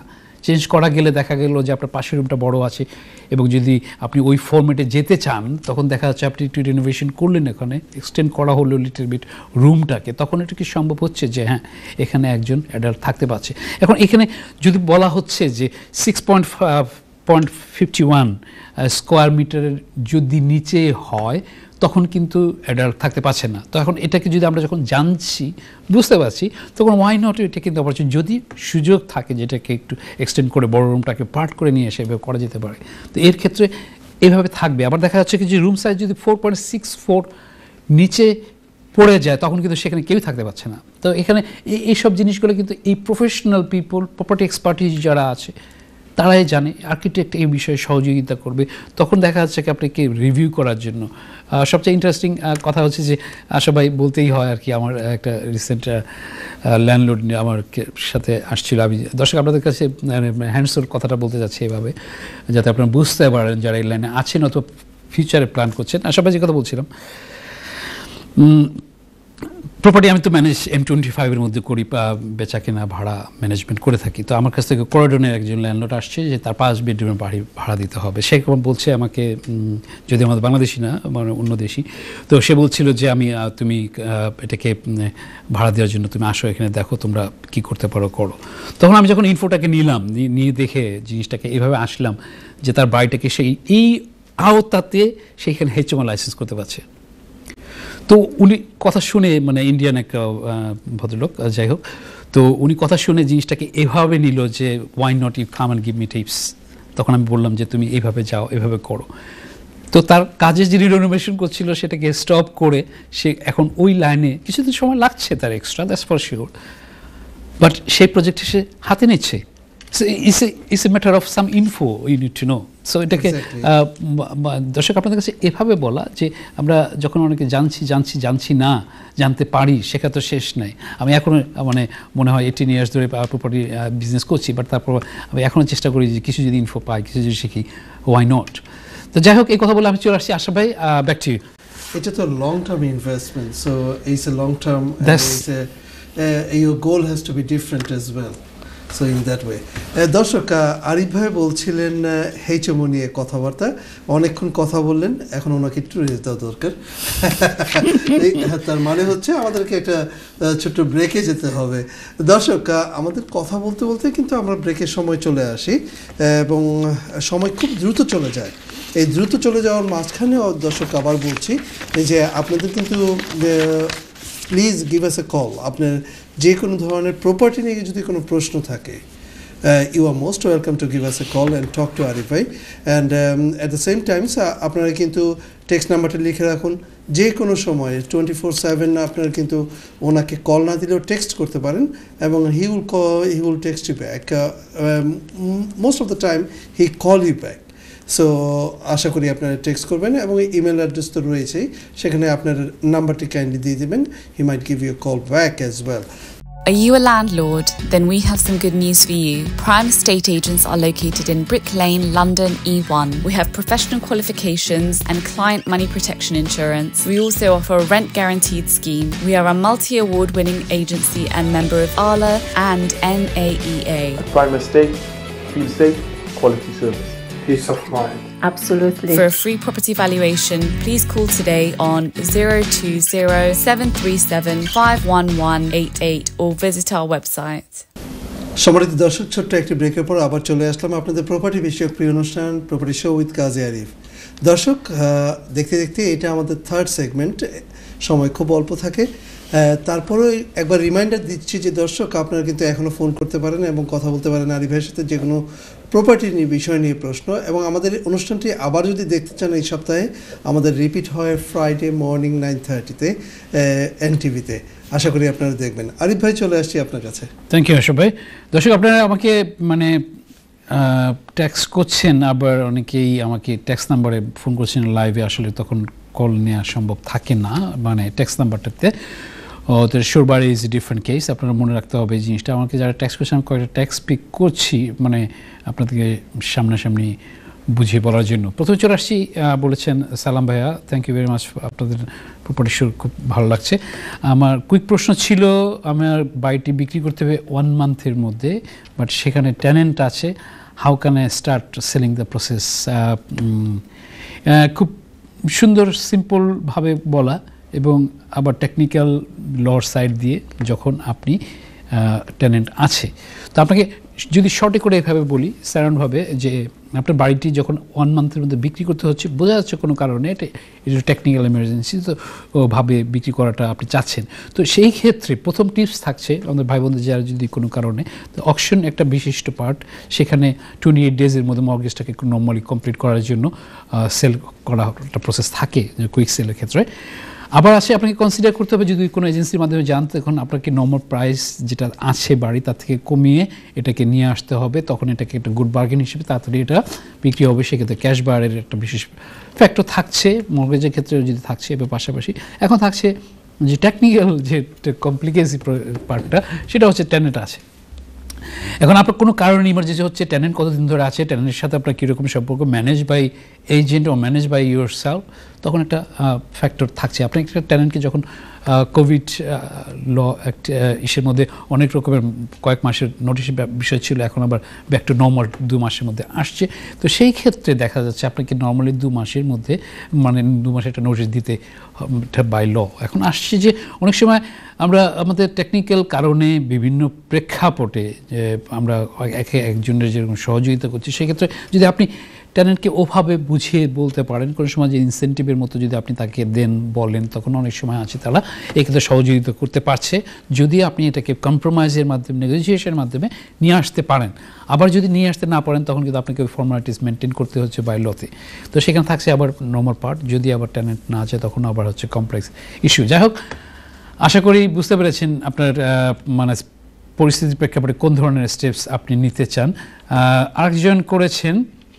চেঞ্জ করা গেলে দেখা গেল যে আপনার পাশের রুমটা বড় আছে এবং যদি আপনি ওই ফরম্যাটে যেতে চান তখন দেখা যাচ্ছে আপনি একটু রিনোভেশন করলেন, এখানে এক্সটেন্ড করা হলো লিটল বিট রুমটাকে, তখন এটা কি সম্ভব হচ্ছে যে হ্যাঁ এখানে একজন অ্যাডাল্ট থাকতে পারছে। এখন এখানে যদি বলা হচ্ছে যে six point point fifty one square মিটারের যদি নিচে হয় তখন কিন্তু অ্যাডাল্ট থাকতে পারছে না। তো এখন এটাকে যদি আমরা যখন জানছি বুঝতে পারছি তখন ওয়াই নট এটা কিন্তু অপরচুনিটি, যদি সুযোগ থাকে যেটাকে একটু এক্সটেন্ড করে বড় রুমটাকে পার্ট করে নিয়ে এসে এভাবে করা যেতে পারে, তো এর ক্ষেত্রে এভাবে থাকবে। আবার দেখা যাচ্ছে কি যে রুম সাইজ যদি ফোর পয়েন্ট সিক্স ফোর নিচে পড়ে যায় তখন কিন্তু সেখানে কেউ থাকতে পারছে না। তো এখানে এইসব জিনিসগুলো কিন্তু এই প্রফেশনাল পিপল, প্রপার্টি এক্সপার্টিস যারা আছে তারাই জানে, আর্কিটেক্ট এই বিষয়ে সহযোগিতা করবে। তখন দেখা যাচ্ছে কি আপনাকে রিভিউ করার জন্য সবচেয়ে ইন্টারেস্টিং কথা হচ্ছে যে আশা ভাই বলতেই হয় আর কি, আমার একটা রিসেন্ট ল্যান্ডলর্ড আমার সাথে আসছিল, আমি দর্শক আপনাদের কাছে হ্যান্ডসোর কথাটা বলতে যাচ্ছি এভাবে যাতে আপনারা বুঝতে পারেন যারা এই লাইনে আছেন অথবা ফিউচারে প্ল্যান করছেন। আশা ভাই যে কথা বলছিলাম, প্রপার্টি আমি তো ম্যানেজ এম টোয়েন্টি ফাইভের মধ্যে করি, বেচা কেনা ভাড়া ম্যানেজমেন্ট করে থাকি। তো আমার কাছ থেকে করিডোনের একজন ল্যান্ডলর্ড আসছে যে তার পাঁচ বেডরুমের বাড়ি ভাড়া দিতে হবে। সে বলছে আমাকে, যদি আমাদের বাংলাদেশি না মানে অন্য দেশি, তো সে বলছিল যে আমি তুমি এটাকে ভাড়া দেওয়ার জন্য তুমি আসো এখানে দেখো তোমরা কি করতে পারো করো। তখন আমি যখন ইনফোটাকে নিলাম, নিয়ে দেখে জিনিসটাকে এইভাবে আসলাম যে তার বাড়িটাকে সেই এই আওতাতে সেইখানে হেচমা লাইসেন্স করতে পারছে। তো উনি কথা শুনে, মানে ইন্ডিয়ান এক ভদ্রলোক যাই হোক, তো উনি কথা শুনে জিনিসটাকে এভাবে নিল যে why not you come and give me tips. তখন আমি বললাম যে তুমি এইভাবে যাও, এভাবে করো। তো তার কাজে যিনি রিনোভেশন করছিল সেটাকে স্টপ করে সে এখন ওই লাইনে কিছুদিন সময় লাগছে তার extra, that's for sure, but সেই প্রজেক্টে সে হাতে নিচ্ছে। It's a matter of some info you need to know. So এটাকে দর্শক আপনাদের কাছে এভাবে বলা যে আমরা যখন অনেকে জানছি জানছি জানছি না জানতে পারি, শেখা তো শেষ নাই। আমি এখনও মানে মনে হয় এইটিন ইয়ার্স ধরে প্রপার্টি বিজনেস করছি, বাট তারপর আমি এখনও চেষ্টা করি যে কিছু যদি ইনফো পাই, কিছু যদি শিখি, ওয়াই নট। তো যাই হোক এই কথা বলে আমি চলে আসছি আশা ভাই, ব্যাক টু ইউ। এটা তো long term investment, so it's a long term, your goal has to be different as well. So in that way. দর্শক, আরিফ ভাই বলছিলেন হেচমো নিয়ে কথাবার্তা, অনেকক্ষণ কথা বললেন, এখন ওনাকে একটু রেস্ট দেওয়া দরকার। তার মানে হচ্ছে আমাদেরকে একটা ছোট্ট ব্রেকে যেতে হবে। দর্শক, আমাদের কথা বলতে বলতে কিন্তু আমরা ব্রেকের সময় চলে আসি এবং সময় খুব দ্রুত চলে যায়। এই দ্রুত চলে যাওয়ার মাঝখানেও দর্শক আবার বলছি যে আপনাদের কিন্তু please give us a call. আপনার যে কোনো ধরনের প্রপার্টি নিয়ে যদি কোনো প্রশ্ন থাকে, you are most welcome to give us a call and talk to Arif ভাই। And at the same times আপনারা কিন্তু টেক্সট নাম্বারটা লিখে রাখুন, যে কোনো সময় টোয়েন্টি ফোর সেভেন আপনারা কিন্তু ওনাকে কল না দিলেও টেক্সট করতে পারেন এবং he will he will text you back, most of the time he call you back. So আশা করি আপনারা টেক্সট করবেন এবং ইমেল অ্যাড্রেস তো রয়েছেই, সেখানে আপনার নাম্বারটি কাইন্ডলি দিয়ে দেবেন। He might give you call back as well. Are you a landlord? Then we have some good news for you. Prime estate agents are located in Brick Lane, London E one. We have professional qualifications and client money protection insurance. We also offer a rent guaranteed scheme. We are a multi-award winning agency and member of A L A and N A E A. Prime Estate, feel safe, quality service. Peace of mind. Absolutely. For a free property valuation, please call today on zero two zero, seven three seven, five one one eight eight or visit our website. সম্মানিত দর্শক, ছোট্ট একটি ব্রেকের পর আবার চলে আসলাম আপনাদের প্রপার্টি বিষয়ক প্রিয় অনুষ্ঠান property show with Kazi Arif. দর্শক, দেখতে দেখতে এটা আমাদের থার্ড সেগমেন্ট, সময় খুব অল্প থাকে, তারপরে একবার রিমাইন্ডার দিচ্ছি যে দর্শক আপনারা কিন্তু এখনও ফোন করতে পারেন এবং কথা বলতে পারেন আরিফ ভাইয়ের সাথে যে কোনো প্রপার্টি নিয়ে বিষয় নিয়ে প্রশ্ন। এবং আমাদের অনুষ্ঠানটি আবার যদি দেখতে চান এই সপ্তাহে আমাদের রিপিট হয় ফ্রাইডে মর্নিং নাইন থার্টিতে এনটিভিতে। আশা করি আপনারা দেখবেন। আরিফ ভাই চলে আসছি আপনার কাছে। থ্যাংক ইউ আশা ভাই। দর্শক আপনারা আমাকে মানে টেক্সট করছেন, আবার অনেকেই আমাকে টেক্সট নাম্বারে ফোন করছেন লাইভে, আসলে তখন কল নেওয়া সম্ভব থাকে না মানে টেক্সট নাম্বারটাতে। ও তো শিওরবার ইজ এ ডিফারেন্ট কেস, আপনারা মনে রাখতে হবে এই জিনিসটা। আমাকে যারা টেক্সট করছে আমি কয়েকটা টেক্সট পিক করছি, মানে আপনাদেরকে সামনাসামনি বুঝিয়ে বলার জন্য। প্রথমে চলে আসছি, বলেছেন সালাম ভাইয়া, থ্যাংক ইউ ভেরি মাচ, আপনাদের প্রপার্টি শো খুব ভালো লাগছে। আমার কুইক প্রশ্ন ছিল, আমার বাড়িটি বিক্রি করতে হবে ওয়ান মান্থের মধ্যে, বাট সেখানে টেনেন্ট আছে, how can I start selling the process? খুব সুন্দর সিম্পলভাবে বলা এবং আবার টেকনিক্যাল লর সাইড দিয়ে যখন আপনি টেনেন্ট আছে। তো আপনাকে যদি শর্টে করে এভাবে বলি, সারাউন্ডভাবে, যে আপনার বাড়িটি যখন ওয়ান মান্থের মধ্যে বিক্রি করতে হচ্ছে, বোঝা যাচ্ছে কোনো কারণে এটা এটা টেকনিক্যাল এমার্জেন্সি, তো ভাবে বিক্রি করাটা আপনি চাচ্ছেন, তো সেই ক্ষেত্রে প্রথম টিপস থাকছে আমাদের ভাই বোনদের যারা যদি কোনো কারণে, তো অকশন একটা বিশিষ্ট পার্ট, সেখানে টোয়েন্টি এইট ডেজের মধ্যে মর্গেজটাকে নর্মালি কমপ্লিট করার জন্য সেল করা একটা প্রসেস থাকে কুইক সেলের ক্ষেত্রে। আবার আছে আপনাকে কনসিডার করতে হবে, যদি কোনো এজেন্সির মাধ্যমে যান তখন আপনাকে নর্মাল প্রাইস যেটা আছে বাড়ি তার থেকে কমিয়ে এটাকে নিয়ে আসতে হবে, তখন এটাকে একটা গুড বার্গেন হিসেবে তাড়াতাড়ি এটা বিক্রি হবে। সেক্ষেত্রে ক্যাশ বায়ারের একটা বিশেষ ফ্যাক্টর থাকছে, মর্গেজের ক্ষেত্রে যদি থাকছে, এবার পাশাপাশি এখন থাকছে যে টেকনিক্যাল যে কমপ্লিকেসি পার্টটা, সেটা হচ্ছে টেনেন্ট আছে। এখন আপনার কোনো কারণে ইমার্জেন্সি হচ্ছে, টেনেন্ট কতদিন ধরে আছে, টেনেন্টের সাথে আপনার কীরকম সম্পর্ক, ম্যানেজ বাই এজেন্ট ও ম্যানেজ বাই ইউর সেলফ, তখন একটা ফ্যাক্টর থাকছে। আপনি একটা টেনেন্টকে যখন কোভিড ল অ্যাক্ট ইসের মধ্যে অনেক রকমের কয়েক মাসের নোটিশের বিষয় ছিল, এখন আবার ব্যাক টু নর্মাল দু মাসের মধ্যে আসছে, তো সেই ক্ষেত্রে দেখা যাচ্ছে আপনাকে নর্মালি দু মাসের মধ্যে, মানে দু মাসে একটা নোটিশ দিতে বাই ল। এখন আসছে যে অনেক সময় আমরা আমাদের টেকনিক্যাল কারণে বিভিন্ন প্রেক্ষাপটে আমরা একে একজনের যেরকম সহযোগিতা করছি, সেক্ষেত্রে যদি আপনি টেনেন্টকে ওভাবে বুঝিয়ে বলতে পারেন, কোনো সময় যে ইনসেন্টিভের মতো যদি আপনি তাকে দেন বলেন, তখন অনেক সময় আছে তারা এক্ষেত্রে সহযোগিতা করতে পারছে, যদি আপনি এটাকে কম্প্রোমাইজের মাধ্যমে, নেগোসিয়েশনের মাধ্যমে নিয়ে আসতে পারেন। আবার যদি নিয়ে আসতে না পারেন, তখন কিন্তু আপনাকে ওই ফর্মালিটিস মেনটেন করতে হচ্ছে বাই লতে, তো সেখানে থাকছে আবার নর্মাল পার্ট। যদি আবার টেনেন্ট না আছে, তখন আবার হচ্ছে কমপ্লেক্স ইস্যু। যাই হোক, আশা করি বুঝতে পেরেছেন আপনার মানে পরিস্থিতির প্রেক্ষাপটে কোন ধরনের স্টেপস আপনি নিতে চান। আরেকজন করেছেন,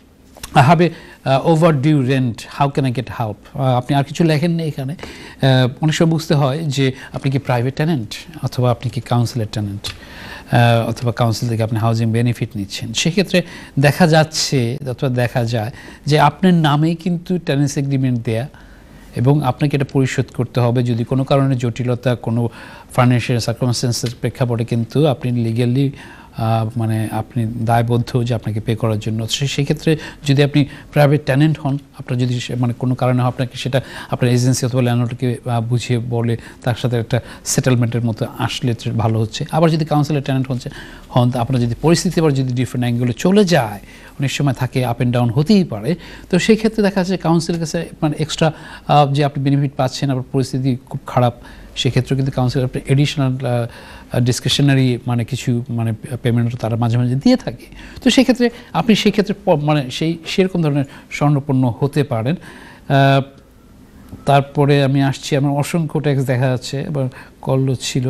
I have a uh, overdue rent, how can I get help? আপনি আর কিছু লেখেন না এখানে। অনেক সময় বুঝতে হয় যে আপনি কি প্রাইভেট টেনেন্ট, অথবা আপনি কি কাউন্সিলের টেনেন্ট, অথবা কাউন্সিল থেকে আপনি হাউজিং বেনিফিট নিচ্ছেন। সেক্ষেত্রে দেখা যাচ্ছে অথবা দেখা যায় যে আপনার নামেই কিন্তু টেনেন্স এগ্রিমেন্ট দেয়া, এবং আপনাকে এটা পরিশোধ করতে হবে। যদি কোনো কারণে জটিলতা, কোনো ফাইন্যান্সিয়াল সার্কামস্টেন্সের প্রেক্ষাপটে কিন্তু আপনি লিগ্যালি মানে আপনি দায়বদ্ধ যে আপনাকে পে করার জন্য। সেই ক্ষেত্রে যদি আপনি প্রাইভেট টেনেন্ট হন, আপনার যদি মানে কোনো কারণে আপনাকে সেটা আপনার এজেন্সি অথবা ল্যান্ডলর্ডকে বুঝিয়ে বলে তার সাথে একটা সেটেলমেন্টের মতো আসলে ভালো হচ্ছে। আবার যদি কাউন্সিলের টেনেন্ট হচ্ছে হন, আপনার যদি পরিস্থিতি আবার যদি ডিফারেন্ট অ্যাঙ্গেলে চলে যায়, অনেক সময় থাকে আপ অ্যান্ড ডাউন হতেই পারে, তো সেই ক্ষেত্রে দেখা যাচ্ছে কাউন্সিলের কাছে মানে এক্সট্রা যে আপনি বেনিফিট পাচ্ছেন, আবার পরিস্থিতি খুব খারাপ, সেক্ষেত্রে কিন্তু কাউন্সিল আপনি এডিশনাল ডিসক্রিশনারি মানে কিছু মানে পেমেন্টও তারা মাঝে মাঝে দিয়ে থাকে। তো সেক্ষেত্রে আপনি সেই ক্ষেত্রে মানে সেই সেরকম ধরনের স্বর্ণপন্ন হতে পারেন। তারপরে আমি আসছি, আমার অসংখ্য ট্যাক্স দেখা যাচ্ছে, এবার কল ছিল।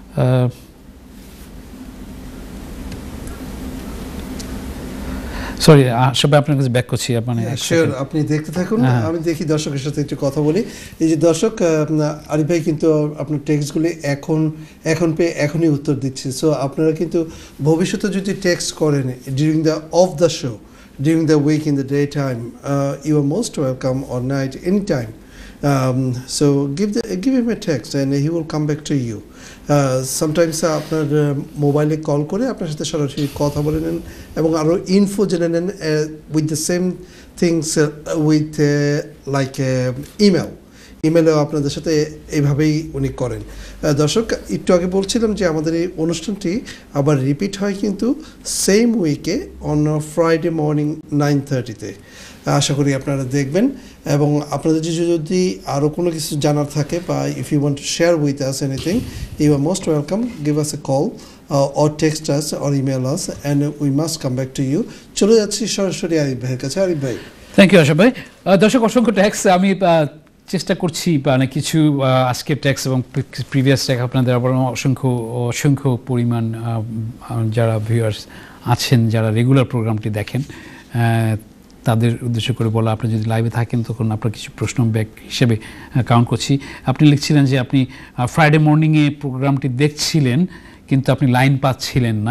সরি, সবাই আপনার কাছে ব্যাক করছি। মানে শিওর, আপনি দেখতে থাকুন, আমি দেখি দর্শকের সাথে একটু কথা বলি। এই যে দর্শক, আরিফ ভাই কিন্তু আপনার টেক্সটগুলি এখন এখন পেয়ে এখনই উত্তর দিচ্ছে। সো আপনারা কিন্তু ভবিষ্যতে যদি টেক্সট করেন during the of the show, during the week, in the day time, you are most welcome, or night, any time. Um, so give the give him a text and he will come back to you. Uh, sometimes আপনার মোবাইলে কল করে আপনার সাথে সরাসরি কথা বলে নেন এবং আরও ইনফো জেনে নেন with the same things with like email ইমেলেও আপনাদের সাথে এইভাবেই উনি করেন। দর্শক, একটু আগে বলছিলাম যে আমাদের এই অনুষ্ঠানটি আবার রিপিট হয় কিন্তু সেম উইকে অন ফ্রাইডে মর্নিং নাইন থার্টিতে। আশা করি আপনারা দেখবেন, এবং আপনাদের যদি আরও কোনো কিছু জানার থাকে বা if you want to share with us anything, you are most welcome, give us a call or text us or email us and we must come back to you. চলে যাচ্ছি সরাসরি আরিফ ভাইয়ের কাছে। আরিফ ভাই, থ্যাংক ইউ আশা ভাই। দর্শক, অসংখ্য ট্যাক্স আমি চেষ্টা করছি মানে কিছু আজকের ট্যাক্স এবং প্রিভিয়াস ট্যাক্স আপনাদের আবার অসংখ্য অসংখ্য পরিমাণ যারা ভিউয়ার্স আছেন, যারা রেগুলার প্রোগ্রামটি দেখেন, তাদের উদ্দেশ্য করে বলা, আপনি যদি লাইভে থাকেন তখন আপনার কিছু প্রশ্ন ব্যাক হিসেবে কাউন্ট করছি। আপনি লিখছিলেন যে আপনি ফ্রাইডে মর্নিংয়ে প্রোগ্রামটি দেখছিলেন কিন্তু আপনি লাইন পাচ্ছিলেন না।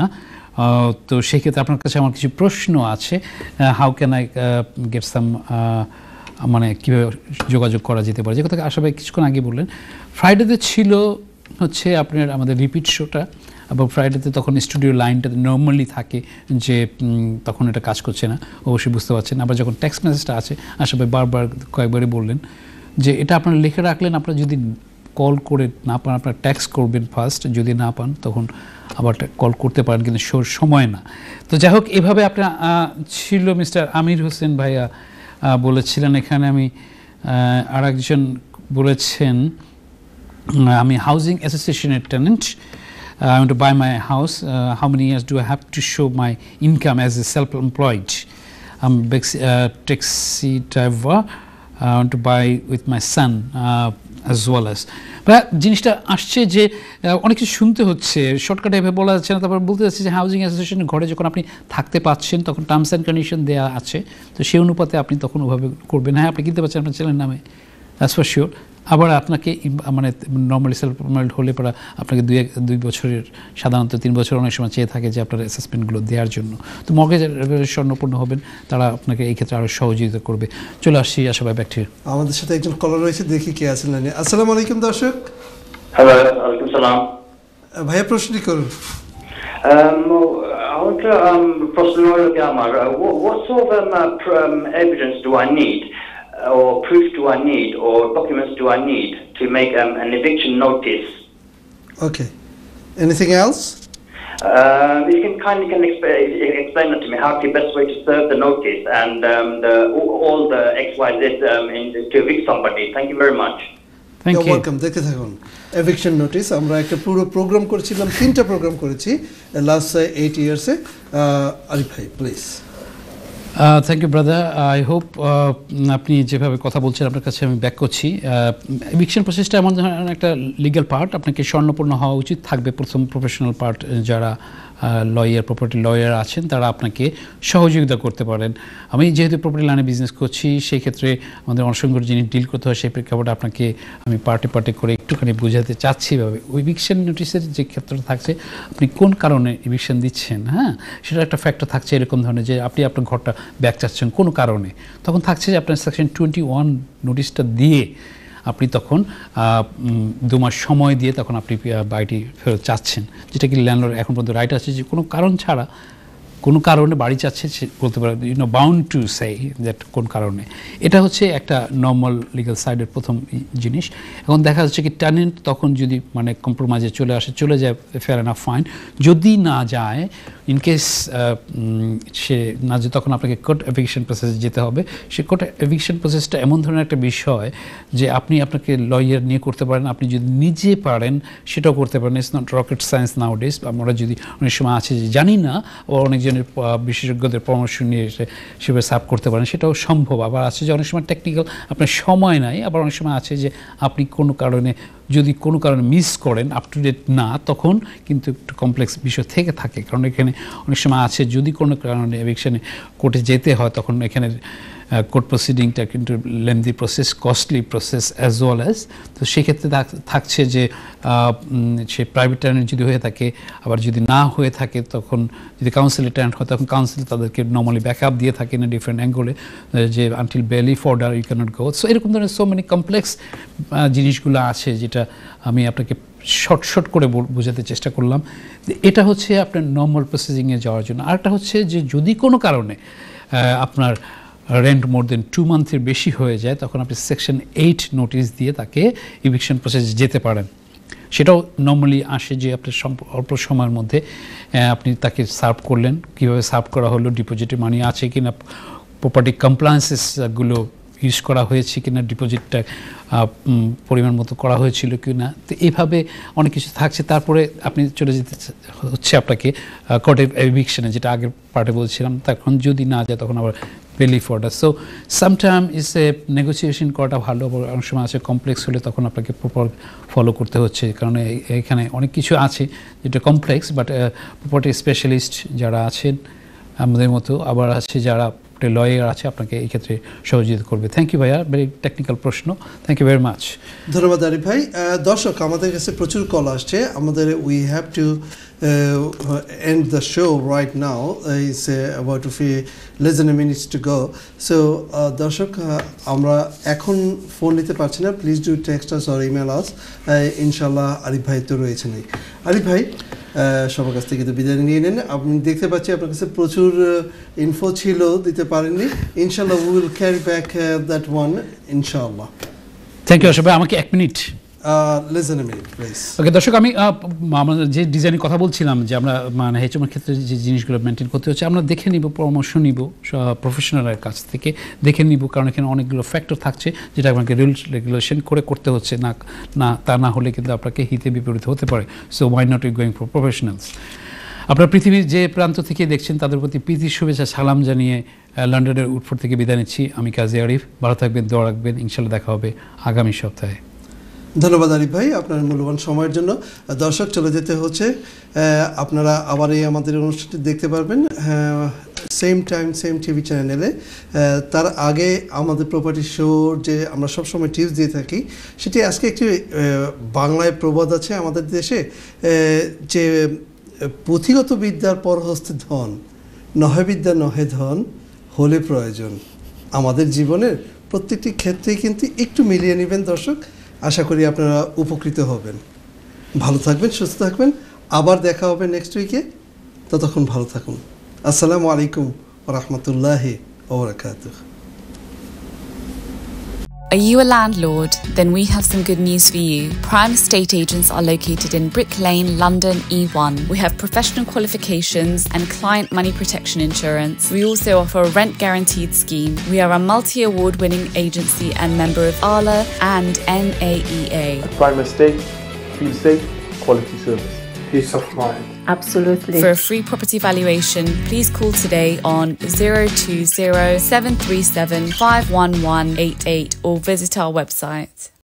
তো সেই ক্ষেত্রে আপনার কাছে আমার কিছু প্রশ্ন আছে। How can I get some, মানে কীভাবে যোগাযোগ করা যেতে পারে, যে কথা আশা ভাই কিছুক্ষণ আগে বললেন। ফ্রাইডেতে ছিল হচ্ছে আপনার আমাদের রিপিট শোটা, এবং ফ্রাইডেতে তখন স্টুডিও লাইনটাতে নর্মালি থাকে যে তখন এটা কাজ করছে না, অবশ্যই বুঝতে পারছেন। আবার যখন টেক্সট মেসেজটা আছে, আশা ভাই বারবার কয়েকবারই বললেন যে এটা আপনারা লিখে রাখলেন, আপনারা যদি কল করে না পান আপনারা ট্যাক্স করবেন ফার্স্ট, যদি না পান তখন আবার কল করতে পারেন, কিন্তু শোর সময় না। তো যাই হোক, এভাবে আপনার ছিল। মিস্টার আমির হোসেন ভাইয়া বলেছিলেন এখানে, আমি আর একজন বলেছেন আমি হাউজিং অ্যাসোসিয়েশনের tenant, I want to buy my house. Uh, how many years do I have to show my income as a self-employed? I'm a big uh, taxi driver. I want to buy with my son uh, as well as. জিনিসটা আসছে যে অনেক কিছু শুনতে হচ্ছে, শর্টকাটে এভাবে বলা যাচ্ছে না। তারপর বলতে যাচ্ছে যে হাউজিং অ্যাসোসিয়েশনের ঘরে যখন আপনি থাকতে পাচ্ছেন তখন টার্মস অ্যান্ড কন্ডিশন দেওয়া আছে, তো সেই অনুপাতে আপনি তখন ওভাবে করবেন। হ্যাঁ, আপনি কিনতে পারছেন আপনার ছেলের নামে, দ্যাটস ফর শিওর। আবার আপনাকে মানে নর্মালি সেলফ এমপ্লয়েড হলে পরে আপনাকে দুই দুই বছরের, সাধারণত তিন বছর অনেক সময় চেয়ে থাকে যে আপনার অ্যাসেসমেন্টগুলো দেওয়ার জন্য। তো মর্গেজ স্বর্ণপূর্ণ হবেন, তারা আপনাকে এই ক্ষেত্রে আরও সহযোগিতা করবে। চলে আসছি আশা ভাই, ব্যাক টু ইউ। আমাদের সাথে একজন কলার রয়েছে, দেখি কে আছেন লাইনে। আসসালামু আলাইকুম দর্শক। হ্যালো, ওয়ালাইকুম সালাম। ভাইয়া প্রশ্নটি করুন। প্রশ্ন আমার, what sort of um, evidence do I need or proof do I need or documents do I need to make um, an eviction notice? Okay. Anything else? Uh, you can kindly can explain, explain that to me. How the best way to serve the notice and um, the, all the X Y Z um, in, to evict somebody. Thank you very much. Thank you. You're welcome. দেখতে থাকুন। এভিকশন নোটিস আমরা একটা পুরো প্রোগ্রাম করেছিলাম, তিনটা প্রোগ্রাম করেছি লাস্ট এইট ইয়ার্সে। আরিফ ভাই প্লিজ। Thank you brother, I hope আপনি যেভাবে কথা বলছেন আপনার কাছে আমি ব্যাক করছি। এভিকশন প্রসেসটা এমন ধরনের একটা লিগ্যাল পার্ট, আপনাকে স্বর্ণপূর্ণ হওয়া উচিত থাকবে। প্রথম প্রফেশনাল পার্ট, যারা লয়ার, প্রপার্টি লয়ার আছেন তারা আপনাকে সহযোগিতা করতে পারেন। আমি যেহেতু প্রপার্টি লাইনে বিজনেস করছি, সেই ক্ষেত্রে আমাদের অসংখ্য জিনিস ডিল করতে হয়, সেই প্রেক্ষাপটে আপনাকে আমি পার্টে পার্টে করে একটুখানি বোঝাতে চাচ্ছি এভাবে। এভিকশন নোটিসের যে ক্ষেত্রটা থাকছে, আপনি কোন কারণে এভিকশন দিচ্ছেন, হ্যাঁ সেটা একটা ফ্যাক্টর থাকছে এরকম ধরনের যে আপনি আপনার ঘরটা ব্যাক চাচ্ছেন কোনো কারণে, তখন থাকছে যে আপনার সেকশন টোয়েন্টি ওয়ান নোটিসটা দিয়ে আপনি তখন দু মাস সময় দিয়ে তখন আপনি বাড়িটি ফেরত চাচ্ছেন, যেটা কি ল্যান্ডলর্ড এখন পর্যন্ত রাইট আছে যে কোনো কারণ ছাড়া কোনো কারণে বাড়ি চাচ্ছে সে বলতে পারে, you know bound to say that কোন কারণে। এটা হচ্ছে একটা নর্মাল লিগাল সাইডের প্রথম জিনিস। এখন দেখা যাচ্ছে কি টেনেন্ট তখন যদি মানে কম্প্রোমাইজে চলে আসে, চলে যায়, ফেয়ার এনাফ ফাইন। যদি না যায়, ইনকেস সে না যায়, তখন আপনাকে কোর্ট এভিকশন প্রসেসে যেতে হবে। সে কোর্ট এভিকশন প্রসেসটা এমন ধরনের একটা বিষয় যে আপনি আপনাকে লয়ার নিয়ে করতে পারেন, আপনি যদি নিজে পারেন সেটাও করতে পারেন। It's not rocket science nowadays. আমরা যদি অনেক সময় আছে যে জানি না, ও অনেকজনের বিশেষজ্ঞদের পরামর্শ নিয়ে এসে সেভাবে সার্ভ করতে পারেন, সেটাও সম্ভব। আবার আছে যে অনেক সময় টেকনিক্যাল আপনার সময় নাই, আবার অনেক সময় আছে যে আপনি কোনো কারণে যদি কোনো কারণে মিস করেন, আপ টু ডেট না, তখন কিন্তু একটু কমপ্লেক্স বিষয় থেকে থাকে। কারণ এখানে অনেক সময় আছে যদি কোনো কারণে এভিকশনে কোর্টে যেতে হয়, তখন এখানে কোর্ট প্রসিডিংটা কিন্তু lengthy process, costly process as well as. তো সেক্ষেত্রে থাকছে যে সে প্রাইভেট টেন্যান্ট যদি হয়ে থাকে, আবার যদি না হয়ে থাকে তখন যদি কাউন্সিলের টেন্যান্ট হয়, তখন কাউন্সিল তাদেরকে নর্মালি ব্যাকআপ দিয়ে থাকে না ডিফারেন্ট অ্যাঙ্গলে, যে until bailiff order you can't go. So এরকম ধরনের সো মেনি কমপ্লেক্স জিনিসগুলো আছে, যেটা আমি আপনাকে শর্ট শর্ট করে বোঝাতে চেষ্টা করলাম। এটা হচ্ছে আপনার নর্মাল প্রসেসিংয়ে যাওয়ার জন্য। আরেকটা হচ্ছে যে যদি কোনো কারণে আপনার রেন্ট মোর দেন টু মান্থের বেশি হয়ে যায়, তখন আপনি সেকশন এইট নোটিশ দিয়ে তাকে ইভিকশন প্রসেস যেতে পারেন। সেটাও নর্মালি আসে যে আপনার অল্প সময়ের মধ্যে আপনি তাকে সার্ভ করলেন, কীভাবে সার্ভ করা হলো, ডিপোজিটে মানি আছে কিনা, প্রপার্টি কমপ্লায়েন্সেসগুলো ইউজ করা হয়েছে কিনা, ডিপোজিটটা পরিমাণ মতো করা হয়েছিল কি না। তো এইভাবে অনেক কিছু থাকছে। তারপরে আপনি চলে যেতে হচ্ছে আপনাকে কোর্ট এভিকশনে, যেটা আগের পার্টে বলছিলাম। তখন যদি না যায়, তখন আবার bailiff order. So sometime is a negotiation করাটা ভালো। অনেক সময় আছে কমপ্লেক্স হলে তখন আপনাকে প্রপার ফলো করতে হচ্ছে, কারণ এখানে অনেক কিছু আছে যেটা কমপ্লেক্স, বাট প্রপার্টি স্পেশালিস্ট যারা আছেন আমাদের মতো, আবার আছে যারা লয়ার আছে, আপনাকে এই ক্ষেত্রে সহযোগিতা করবে। থ্যাংক ইউ ভাইয়া, ভেরি টেকনিক্যাল প্রশ্ন। Thank you very much. ধন্যবাদ আরিফ ভাই। দর্শক, আমাদের কাছে প্রচুর কল আসছে, আমাদের we have to uh, end the show right now. Uh, it's uh, about to be less than a minute to go. So, uh, দর্শক আমরা এখন ফোন নিতে পারছি না. Please do text us or email us. Uh, ইনশাআল্লাহ আরিফ ভাই তো রয়েছেনই. আরিফ ভাই সবার কাছ থেকে তো বিদায় নিয়ে নেন. আপনি দেখতে পাচ্ছি আপনার কাছে প্রচুর ইনফো ছিল, দিতে পারেননি. ইনশাআল্লাহ we will carry back that one ইনশাআল্লাহ. থ্যাংক ইউ আশরাফ ভাই. আমাকে এক minute listen a minute please. Okay দর্শক, আমি আমরা যে ডিজাইনের কথা বলছিলাম যে আমরা মানে এইচএমের ক্ষেত্রে যে জিনিসগুলো মেনটেন করতে হচ্ছে আমরা দেখে নিব, পরামর্শ নিব প্রফেশনালের কাছ থেকে দেখে নিব, কারণ এখানে অনেকগুলো ফ্যাক্টর থাকছে যেটা আপনাকে রুল রেগুলেশন করে করতে হচ্ছে, না না তা না হলে কিন্তু আপনাকে হিতে বিপরীত হতে পারে. So why not you going for professionals. আপনারা পৃথিবীর যে প্রান্ত থেকে দেখছেন তাদের প্রতি প্রীতি শুভেচ্ছা সালাম জানিয়ে লন্ডনের উডফোর্ড থেকে বিদায় নিচ্ছি. আমি কাজী আরিফ. ভালো থাকবেন, দোয়া রাখবেন. ইনশাআল্লাহ দেখা হবে আগামী সপ্তাহে. ধন্যবাদ আরিফ ভাই আপনার মূল্যবান সময়ের জন্য. দর্শক চলে যেতে হচ্ছে, আপনারা আবার এই আমাদের অনুষ্ঠানটি দেখতে পারবেন সেম টাইম সেম টিভি চ্যানেলে. তার আগে আমাদের প্রপার্টি শোর যে আমরা সবসময় টিপস দিয়ে থাকি সেটি আজকে একটি বাংলায় প্রবাদ আছে আমাদের দেশে যে পুঁথিগত বিদ্যার পর হস্তে ধন, নহে বিদ্যা নহে ধন, হলে প্রয়োজন. আমাদের জীবনের প্রত্যেকটি ক্ষেত্রেই কিন্তু একটু মিলিয়ে নেবেন দর্শক. আশা করি আপনারা উপকৃত হবেন. ভালো থাকবেন, সুস্থ থাকবেন. আবার দেখা হবে নেক্সট উইকে. ততক্ষণ ভালো থাকুন. আসসালামু আলাইকুম ওয়া রাহমাতুল্লাহি ওয়া বারাকাতুহু. Are you a landlord? Then we have some good news for you. Prime estate agents are located in Brick Lane, London E one. We have professional qualifications and client money protection insurance. We also offer a rent guaranteed scheme. We are a multi-award winning agency and member of A L A and N A E A. At Prime Estate, feel safe, quality service. Peace of mind. Absolutely. For a free property valuation, please call today on zero two zero, seven three seven, five one one eight eight or visit our website.